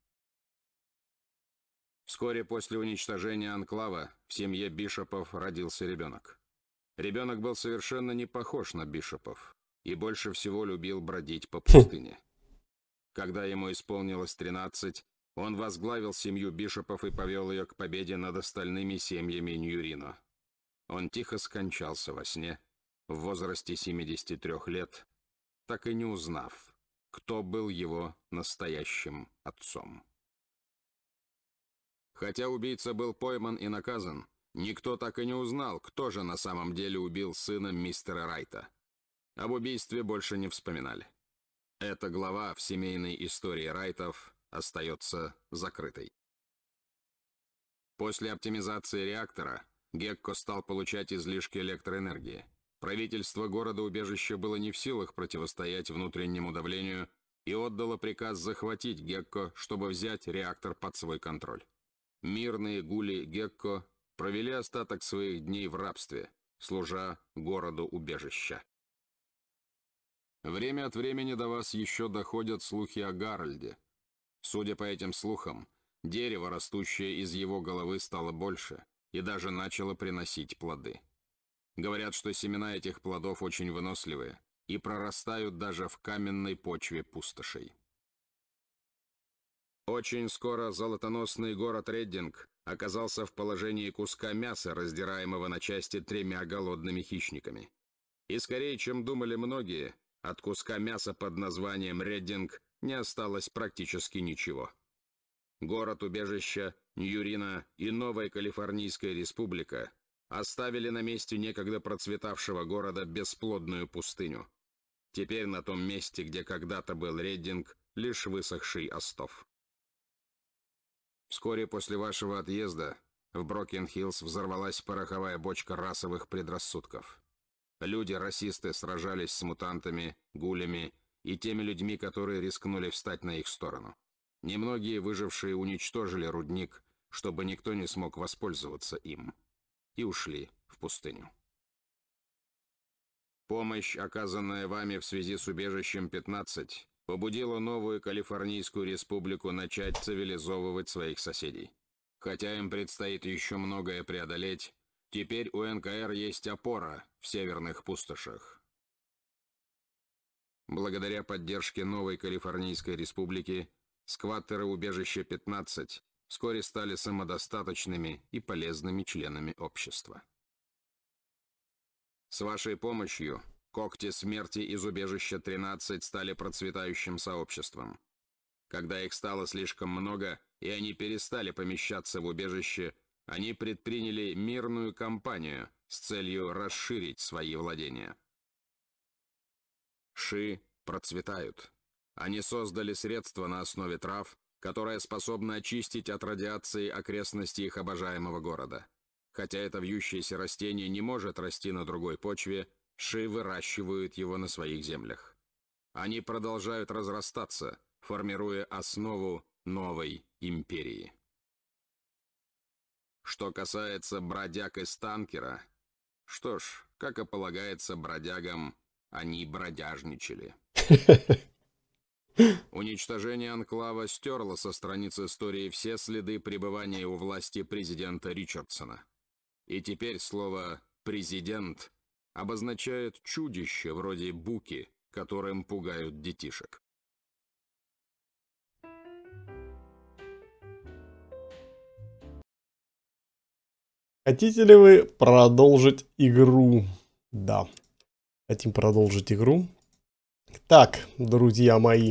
Вскоре после уничтожения анклава в семье Бишопов родился ребенок. Ребенок был совершенно не похож на Бишопов и больше всего любил бродить по пустыне. Когда ему исполнилось тринадцать, он возглавил семью Бишопов и повел ее к победе над остальными семьями Ньюрино. Он тихо скончался во сне в возрасте семидесяти трёх лет, так и не узнав, кто был его настоящим отцом. Хотя убийца был пойман и наказан, никто так и не узнал, кто же на самом деле убил сына мистера Райта. Об убийстве больше не вспоминали. Эта глава в семейной истории Райтов остается закрытой. После оптимизации реактора Гекко стал получать излишки электроэнергии. Правительство города-убежища было не в силах противостоять внутреннему давлению и отдало приказ захватить Гекко, чтобы взять реактор под свой контроль. Мирные гули Гекко провели остаток своих дней в рабстве, служа городу-убежища. Время от времени до вас еще доходят слухи о Гарольде. Судя по этим слухам, дерево, растущее из его головы, стало больше и даже начало приносить плоды. Говорят, что семена этих плодов очень выносливые и прорастают даже в каменной почве пустошей. Очень скоро золотоносный город Реддинг оказался в положении куска мяса, раздираемого на части тремя голодными хищниками. И скорее, чем думали многие, от куска мяса под названием Реддинг не осталось практически ничего. Город-убежище Ньюрина и Новая Калифорнийская Республика оставили на месте некогда процветавшего города бесплодную пустыню. Теперь на том месте, где когда-то был Реддинг, лишь высохший остов. Вскоре после вашего отъезда в Брокен-Хиллз взорвалась пороховая бочка расовых предрассудков. Люди-расисты сражались с мутантами, гулями и теми людьми, которые рискнули встать на их сторону. Немногие выжившие уничтожили рудник, чтобы никто не смог воспользоваться им, и ушли в пустыню. Помощь, оказанная вами в связи с убежищем пятнадцать, побудила Новую Калифорнийскую Республику начать цивилизовывать своих соседей. Хотя им предстоит еще многое преодолеть, теперь у эн ка эр есть опора в северных пустошах. Благодаря поддержке Новой Калифорнийской Республики, скваттеры убежища пятнадцать вскоре стали самодостаточными и полезными членами общества. С вашей помощью когти смерти из убежища тринадцать стали процветающим сообществом. Когда их стало слишком много, и они перестали помещаться в убежище, они предприняли мирную кампанию с целью расширить свои владения. Ши процветают. Они создали средство на основе трав, которое способно очистить от радиации окрестности их обожаемого города. Хотя это вьющееся растение не может расти на другой почве, ши выращивают его на своих землях. Они продолжают разрастаться, формируя основу новой империи. Что касается бродяг из танкера, что ж, как и полагается бродягам, они бродяжничали. Уничтожение анклава стерло со страниц истории все следы пребывания у власти президента Ричардсона. И теперь слово «президент» обозначает чудище вроде Буки, которым пугают детишек. Хотите ли вы продолжить игру? Да. Хотим продолжить игру. Так, друзья мои.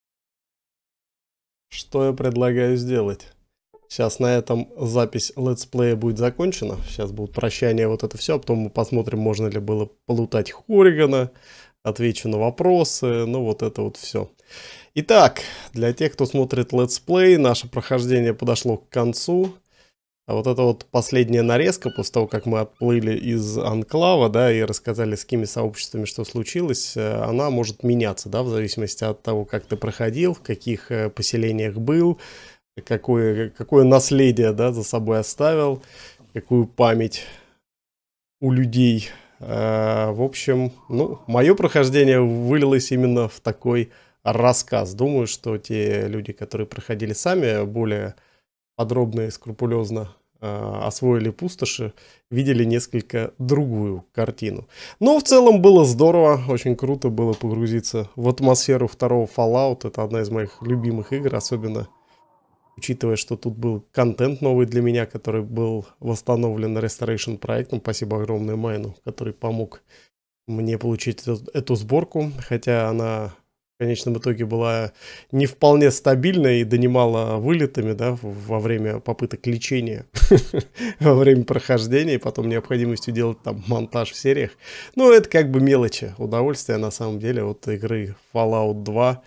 Что я предлагаю сделать? Сейчас на этом запись летсплея будет закончена. Сейчас будет прощание, вот это все. А потом мы посмотрим, можно ли было полутать Хорригана. Отвечу на вопросы. Ну, вот это вот все. Итак, для тех, кто смотрит летсплей, наше прохождение подошло к концу. А вот это вот последняя нарезка, после того, как мы отплыли из Анклава, да, и рассказали, с какими сообществами что случилось, она может меняться, да, в зависимости от того, как ты проходил, в каких поселениях был, какое, какое наследие, да, за собой оставил, какую память у людей. В общем, ну, мое прохождение вылилось именно в такой рассказ. Думаю, что те люди, которые проходили сами, более подробно и скрупулезно э, освоили пустоши, видели несколько другую картину. Но в целом было здорово, очень круто было погрузиться в атмосферу второго Fallout. Это одна из моих любимых игр, особенно учитывая, что тут был контент новый для меня, который был восстановлен Restoration проектом. Спасибо огромное Майну, который помог мне получить эту, эту сборку, хотя она в конечном итоге была не вполне стабильна и донимала вылетами, да, во время попыток лечения, во время прохождения, и потом необходимостью делать там монтаж в сериях. Ну, это как бы мелочи, удовольствие на самом деле от игры Fallout два.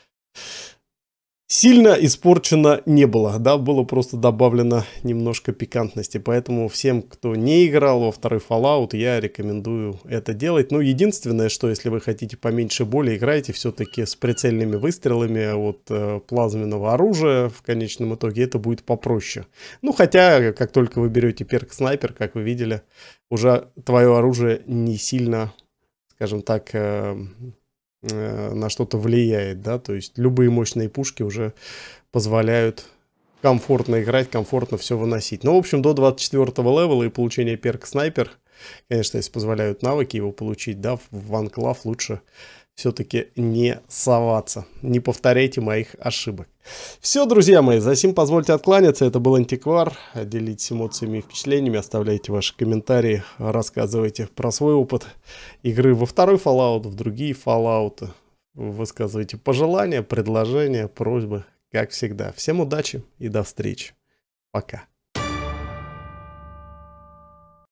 Сильно испорчено не было, да, было просто добавлено немножко пикантности, поэтому всем, кто не играл во второй Fallout, я рекомендую это делать. Ну, единственное, что если вы хотите поменьше боли, играйте все-таки с прицельными выстрелами от э, плазменного оружия, в конечном итоге это будет попроще. Ну, хотя, как только вы берете перк снайпер, как вы видели, уже твое оружие не сильно, скажем так, э, на что-то влияет, да, то есть любые мощные пушки уже позволяют комфортно играть, комфортно все выносить. Ну, в общем, до двадцать четвёртого левела и получения перк снайпер, конечно, если позволяют навыки его получить, да, в анклав лучше все-таки не соваться. Не повторяйте моих ошибок. Все, друзья мои, за сим позвольте откланяться. Это был Антиквар. Делитесь эмоциями и впечатлениями, оставляйте ваши комментарии, рассказывайте про свой опыт игры во второй Fallout, в другие Fallout. Высказывайте пожелания, предложения, просьбы, как всегда. Всем удачи и до встречи. Пока.